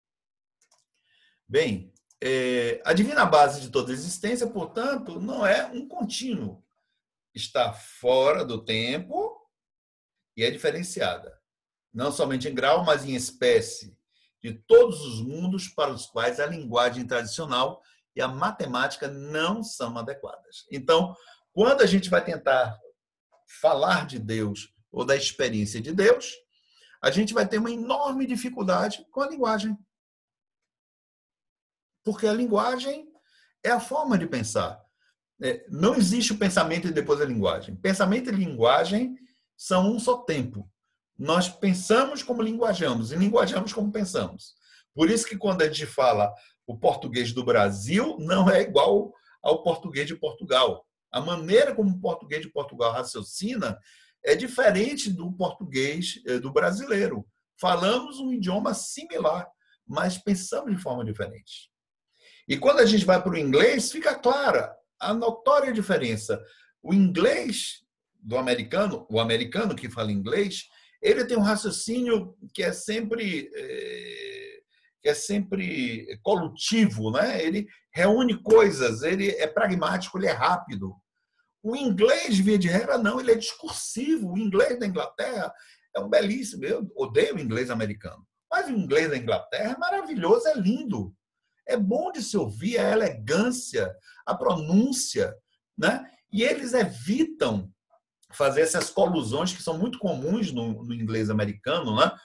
Bem, é, a divina base de toda existência, portanto, não é um contínuo. Está fora do tempo e é diferenciada. Não somente em grau, mas em espécie de todos os mundos para os quais a linguagem tradicional e a matemática não são adequadas. Então, quando a gente vai tentar falar de Deus ou da experiência de Deus, a gente vai ter uma enorme dificuldade com a linguagem. Porque a linguagem é a forma de pensar. Não existe o pensamento e depois a linguagem. Pensamento e linguagem são um só tempo. Nós pensamos como linguajamos e linguajamos como pensamos. Por isso que quando a gente fala o português do Brasil, não é igual ao português de Portugal. A maneira como o português de Portugal raciocina é diferente do português do brasileiro. Falamos um idioma similar, mas pensamos de forma diferente. E quando a gente vai para o inglês, fica clara a notória diferença. O inglês do americano, o americano que fala inglês, ele tem um raciocínio que é sempre, é, que é sempre colutivo, né? Ele reúne coisas, ele é pragmático, ele é rápido. O inglês, via de regra, não, ele é discursivo. O inglês da Inglaterra é um belíssimo. Eu odeio o inglês americano, mas o inglês da Inglaterra é maravilhoso, é lindo. É bom de se ouvir a elegância, a pronúncia, né? E eles evitam fazer essas colusões que são muito comuns no, no inglês americano, né?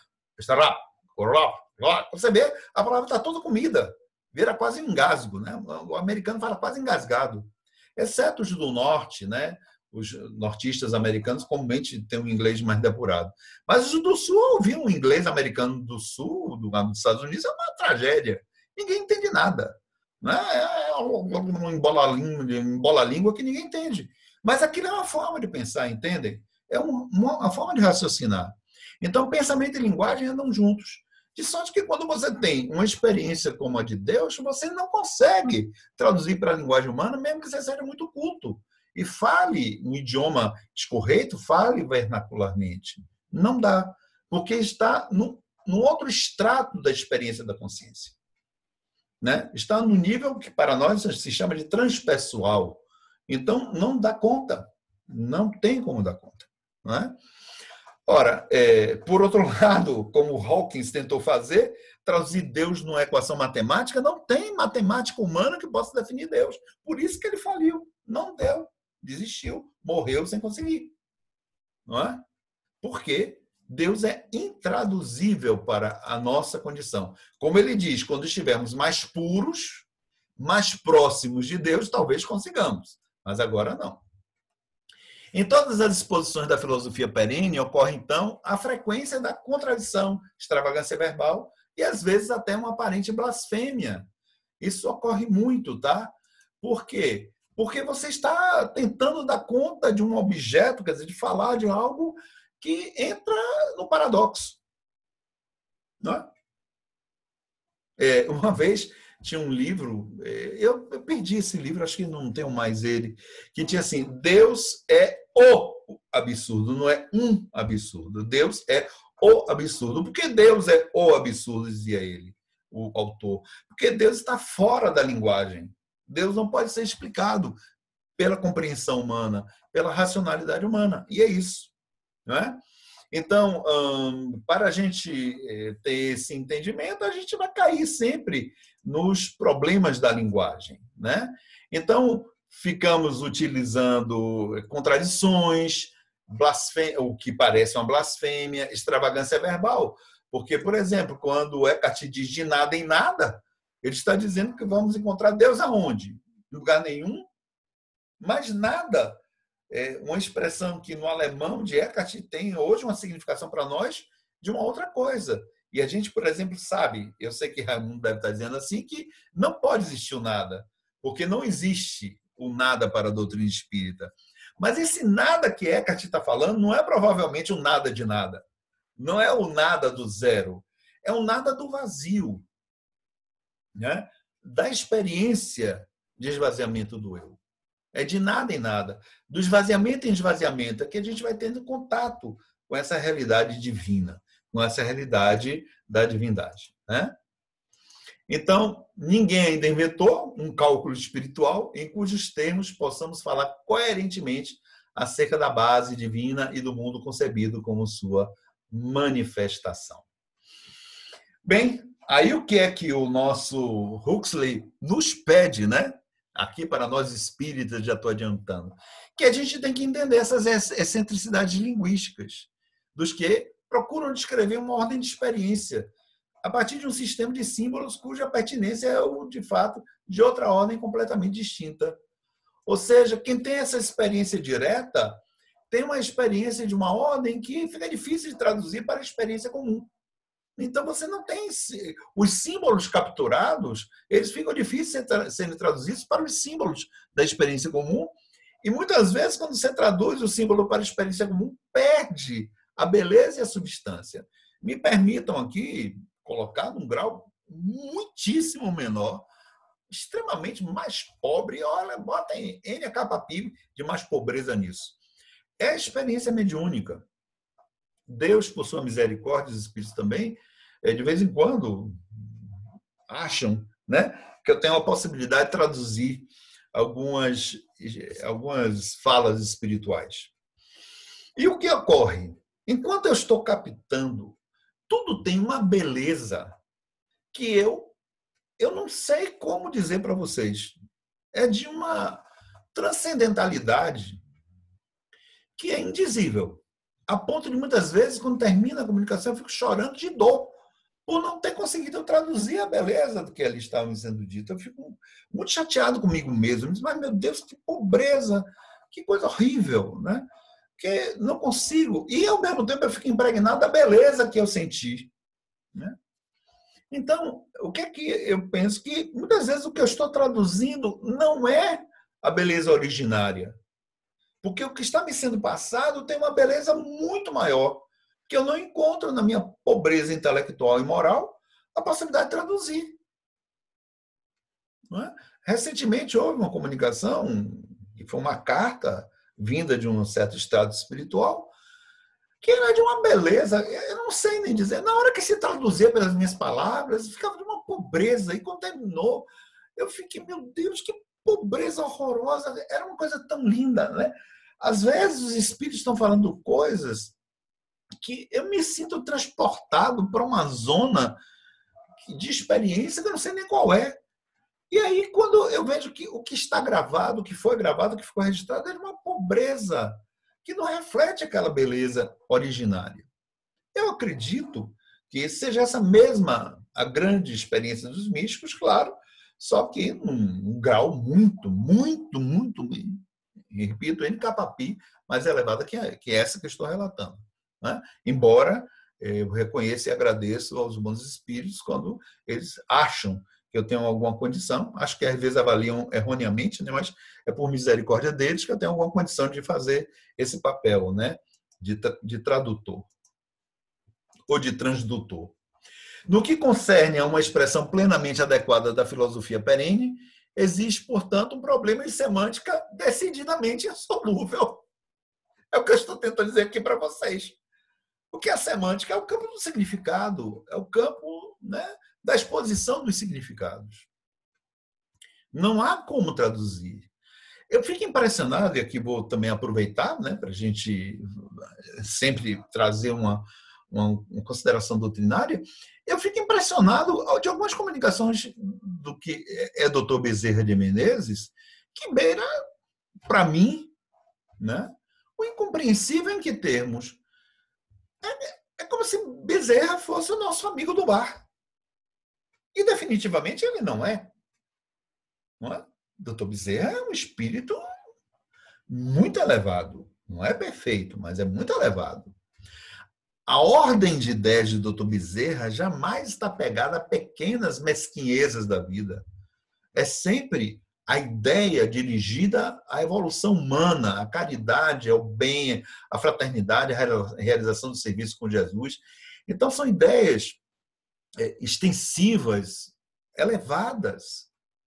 Você vê, a palavra está toda comida, vira quase engasgo, né? O americano fala quase engasgado, exceto os do norte, né? Os nortistas americanos comumente têm um inglês mais depurado. Mas os do sul, ouvir um inglês americano do sul, do, dos Estados Unidos, é uma tragédia. Ninguém entende nada. Né? É um embola-língua que ninguém entende. Mas aquilo é uma forma de pensar, entendem? É uma, uma forma de raciocinar. Então, pensamento e linguagem andam juntos. De sorte que quando você tem uma experiência como a de Deus, você não consegue traduzir para a linguagem humana, mesmo que você seja muito culto. E fale um idioma escorreito, fale vernacularmente. Não dá. Porque está no, no outro extrato da experiência da consciência. Né? Está no nível que para nós se chama de transpessoal. Então, não dá conta. Não tem como dar conta. Não é? Ora, é, por outro lado, como Hawkins tentou fazer, traduzir Deus numa equação matemática, não tem matemática humana que possa definir Deus. Por isso que ele faliu. Não deu. Desistiu. Morreu sem conseguir. Não é? Porque Deus é intraduzível para a nossa condição. Como ele diz, quando estivermos mais puros, mais próximos de Deus, talvez consigamos. Mas agora não. Em todas as exposições da filosofia perene, ocorre, então, a frequência da contradição, extravagância verbal e, às vezes, até uma aparente blasfêmia. Isso ocorre muito, tá? Por quê? Porque você está tentando dar conta de um objeto, quer dizer, de falar de algo que entra no paradoxo. Não é? É, uma vez tinha um livro, eu perdi esse livro, acho que não tenho mais ele, que tinha assim, Deus é o absurdo, não é um absurdo. Deus é o absurdo. Por que Deus é o absurdo, dizia ele, o autor? Porque Deus está fora da linguagem. Deus não pode ser explicado pela compreensão humana, pela racionalidade humana. E é isso. Não é? Então, hum, para a gente ter esse entendimento, a gente vai cair sempre nos problemas da linguagem, né? Então, ficamos utilizando contradições, o que parece uma blasfêmia, extravagância verbal. Porque, por exemplo, quando o Eckhart diz de nada em nada, ele está dizendo que vamos encontrar Deus aonde? Em lugar nenhum. Mas nada. É uma expressão que no alemão de Eckhart tem hoje uma significação para nós de uma outra coisa. E a gente, por exemplo, sabe, eu sei que Raimundo deve estar dizendo assim, que não pode existir o nada, porque não existe o nada para a doutrina espírita. Mas esse nada que Eckhart está falando não é provavelmente o nada de nada. Não é o nada do zero. É o nada do vazio, né? Da experiência de esvaziamento do eu. É de nada em nada. Do esvaziamento em esvaziamento é que a gente vai tendo contato com essa realidade divina, com essa realidade da divindade, né? Então, ninguém ainda inventou um cálculo espiritual em cujos termos possamos falar coerentemente acerca da base divina e do mundo concebido como sua manifestação. Bem, aí o que é que o nosso Huxley nos pede, né? Aqui para nós espíritas, já estou adiantando, que a gente tem que entender essas excentricidades linguísticas, dos que procuram descrever uma ordem de experiência a partir de um sistema de símbolos cuja pertinência é, de fato, de outra ordem completamente distinta. Ou seja, quem tem essa experiência direta tem uma experiência de uma ordem que fica difícil de traduzir para a experiência comum. Então, você não tem... Os símbolos capturados, eles ficam difíceis de serem traduzidos para os símbolos da experiência comum. E, muitas vezes, quando você traduz o símbolo para a experiência comum, perde a beleza e a substância. Me permitam aqui colocar num grau muitíssimo menor, extremamente mais pobre. Olha, bota em N a capa P I B de mais pobreza nisso. É a experiência mediúnica. Deus, por sua misericórdia, os espíritos também, de vez em quando acham, né, que eu tenho a possibilidade de traduzir algumas, algumas falas espirituais. E o que ocorre? Enquanto eu estou captando, tudo tem uma beleza que eu, eu não sei como dizer para vocês. É de uma transcendentalidade que é indizível. A ponto de, muitas vezes, quando termina a comunicação, eu fico chorando de dor por não ter conseguido traduzir a beleza do que ali estava me sendo dito. Eu fico muito chateado comigo mesmo. Mas, meu Deus, que pobreza, que coisa horrível, né? Que não consigo. E, ao mesmo tempo, eu fico impregnado da beleza que eu senti, né? Então, o que é que eu penso? Que, muitas vezes, o que eu estou traduzindo não é a beleza originária. Porque o que está me sendo passado tem uma beleza muito maior, que eu não encontro na minha pobreza intelectual e moral a possibilidade de traduzir. Não é? Recentemente houve uma comunicação, que foi uma carta vinda de um certo estado espiritual, que era de uma beleza, eu não sei nem dizer. Na hora que se traduzia pelas minhas palavras, ficava de uma pobreza. E quando terminou, eu fiquei, meu Deus, que pobreza horrorosa. Era uma coisa tão linda, né? Às vezes os espíritos estão falando coisas que eu me sinto transportado para uma zona de experiência que eu não sei nem qual é. E aí, quando eu vejo que o que está gravado, o que foi gravado, o que ficou registrado, é de uma pobreza que não reflete aquela beleza originária. Eu acredito que seja essa mesma a grande experiência dos místicos, claro, só que num, num grau muito, muito, muito, repito, N K P, mais elevada que, a, que essa que eu estou relatando. Né? Embora eu reconheça e agradeço aos bons espíritos quando eles acham que eu tenho alguma condição, acho que às vezes avaliam erroneamente, né? Mas é por misericórdia deles que eu tenho alguma condição de fazer esse papel, né? de, de tradutor ou de transdutor. No que concerne a uma expressão plenamente adequada da filosofia perene, existe, portanto, um problema de semântica decididamente insolúvel. É o que eu estou tentando dizer aqui para vocês. O que é a semântica? É o campo do significado, é o campo, né, da exposição dos significados. Não há como traduzir. Eu fico impressionado, e aqui vou também aproveitar, né, para a gente sempre trazer uma, uma, uma consideração doutrinária, eu fico impressionado de algumas comunicações do que é doutor Bezerra de Menezes, que beira, para mim, né, o incompreensível em que termos. É, é como se Bezerra fosse o nosso amigo do bar. E definitivamente ele não é. Não é? doutor Bezerra é um espírito muito elevado. Não é perfeito, mas é muito elevado. A ordem de ideias de doutor Bezerra jamais está pegada a pequenas mesquinhezas da vida. É sempre a ideia dirigida à evolução humana, à caridade, ao bem, à fraternidade, à realização do serviço com Jesus. Então, são ideias extensivas, elevadas,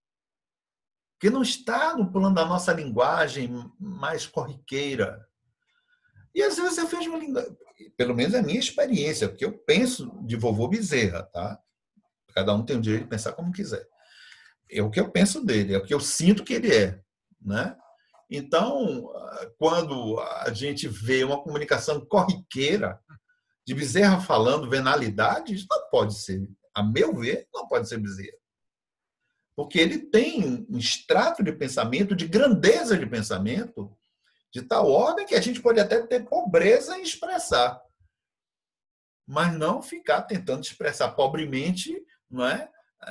que não está no plano da nossa linguagem mais corriqueira. E às vezes eu vejo uma linguagem, pelo menos é a minha experiência, porque eu penso de vovô Bezerra, tá? Cada um tem o direito de pensar como quiser. É o que eu penso dele, é o que eu sinto que ele é, né? Então, quando a gente vê uma comunicação corriqueira de Bezerra falando venalidades, não pode ser, a meu ver, não pode ser Bezerra. Porque ele tem um extrato de pensamento, de grandeza de pensamento, de tal ordem que a gente pode até ter pobreza em expressar, mas não ficar tentando expressar pobremente, não é?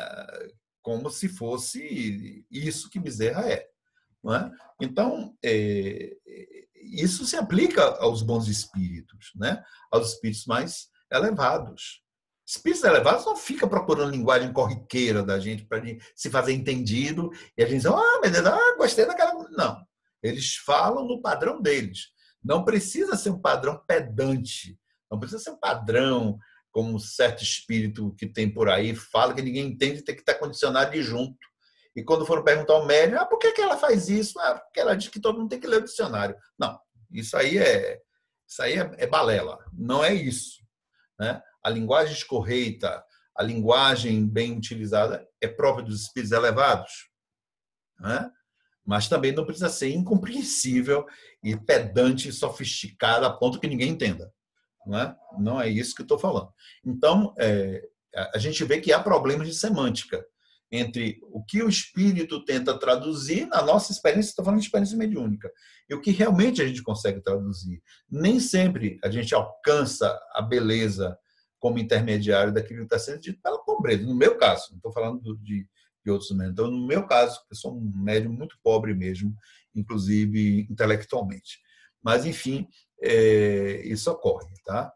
Como se fosse isso que Bezerra é. Não é? Então, é, isso se aplica aos bons espíritos, né? Aos espíritos mais elevados. Espíritos elevados não ficam procurando linguagem corriqueira da gente para se fazer entendido e a gente diz, ah, meu Deus, ah, gostei daquela... Não. Eles falam no padrão deles. Não precisa ser um padrão pedante. Não precisa ser um padrão como um certo espírito que tem por aí, fala que ninguém entende, tem que estar condicionado de junto. E quando foram perguntar ao médium, ah, por que, que ela faz isso? Ah, porque ela diz que todo mundo tem que ler o dicionário. Não, isso aí é, isso aí é, é balela. Não é isso. Né? A linguagem escorreita, a linguagem bem utilizada é própria dos espíritos elevados. Né? Mas também não precisa ser incompreensível e pedante e sofisticada a ponto que ninguém entenda. Não é, não é isso que eu estou falando. Então, é, a gente vê que há problemas de semântica entre o que o espírito tenta traduzir na nossa experiência, estou falando de experiência mediúnica, e o que realmente a gente consegue traduzir. Nem sempre a gente alcança a beleza como intermediário daquilo que está sendo dito pela pobreza. No meu caso, não estou falando de, de outros médiums. Então, no meu caso, eu sou um médium muito pobre mesmo, inclusive intelectualmente. Mas, enfim, é, isso ocorre, tá?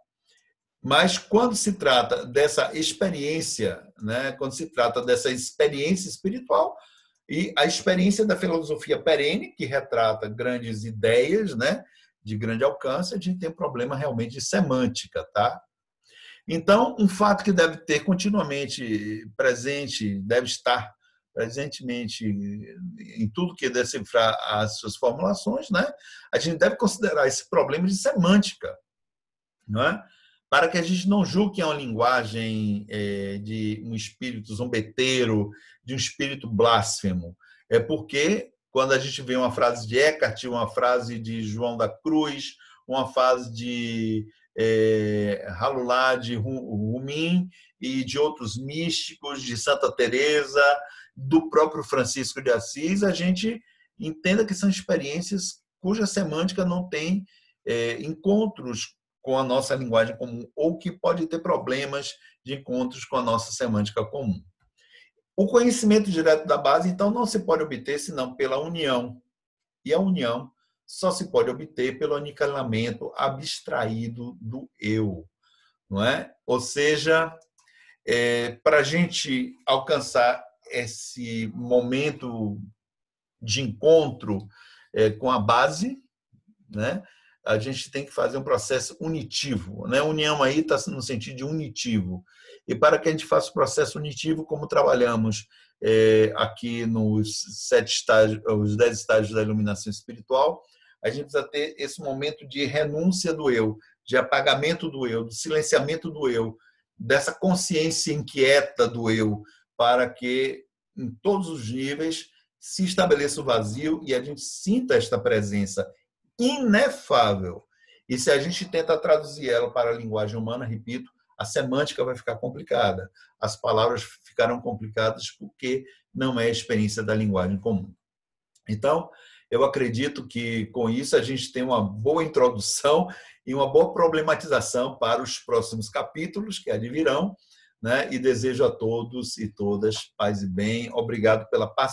Mas quando se trata dessa experiência, né, quando se trata dessa experiência espiritual e a experiência da filosofia perene, que retrata grandes ideias, né, de grande alcance, a gente tem um problema realmente de semântica, tá? Então, um fato que deve ter continuamente presente, deve estar presentemente em tudo que decifrar as suas formulações, né? A gente deve considerar esse problema de semântica, não é? Para que a gente não julgue que é uma linguagem é, de um espírito zombeteiro, de um espírito blasfemo. É porque, quando a gente vê uma frase de Eckhart, uma frase de João da Cruz, uma frase de é, Halulá de Rumi e de outros místicos, de Santa Teresa, do próprio Francisco de Assis, a gente entenda que são experiências cuja semântica não tem é, encontros com a nossa linguagem comum, ou que pode ter problemas de encontros com a nossa semântica comum. O conhecimento direto da base, então, não se pode obter senão pela união. E a união só se pode obter pelo aniquilamento abstraído do eu. Não é? Ou seja, é, para a gente alcançar esse momento de encontro é, com a base, né, a gente tem que fazer um processo unitivo. Né? União aí está no sentido de unitivo. E para que a gente faça o processo unitivo, como trabalhamos é, aqui nos sete estágios, os dez estágios da iluminação espiritual, a gente precisa ter esse momento de renúncia do eu, de apagamento do eu, do silenciamento do eu, dessa consciência inquieta do eu, para que, em todos os níveis, se estabeleça o vazio e a gente sinta esta presença inefável. E se a gente tenta traduzir ela para a linguagem humana, repito, a semântica vai ficar complicada. As palavras ficarão complicadas porque não é a experiência da linguagem comum. Então, eu acredito que, com isso, a gente tem uma boa introdução e uma boa problematização para os próximos capítulos que advirão, né? E desejo a todos e todas paz e bem. Obrigado pela participação.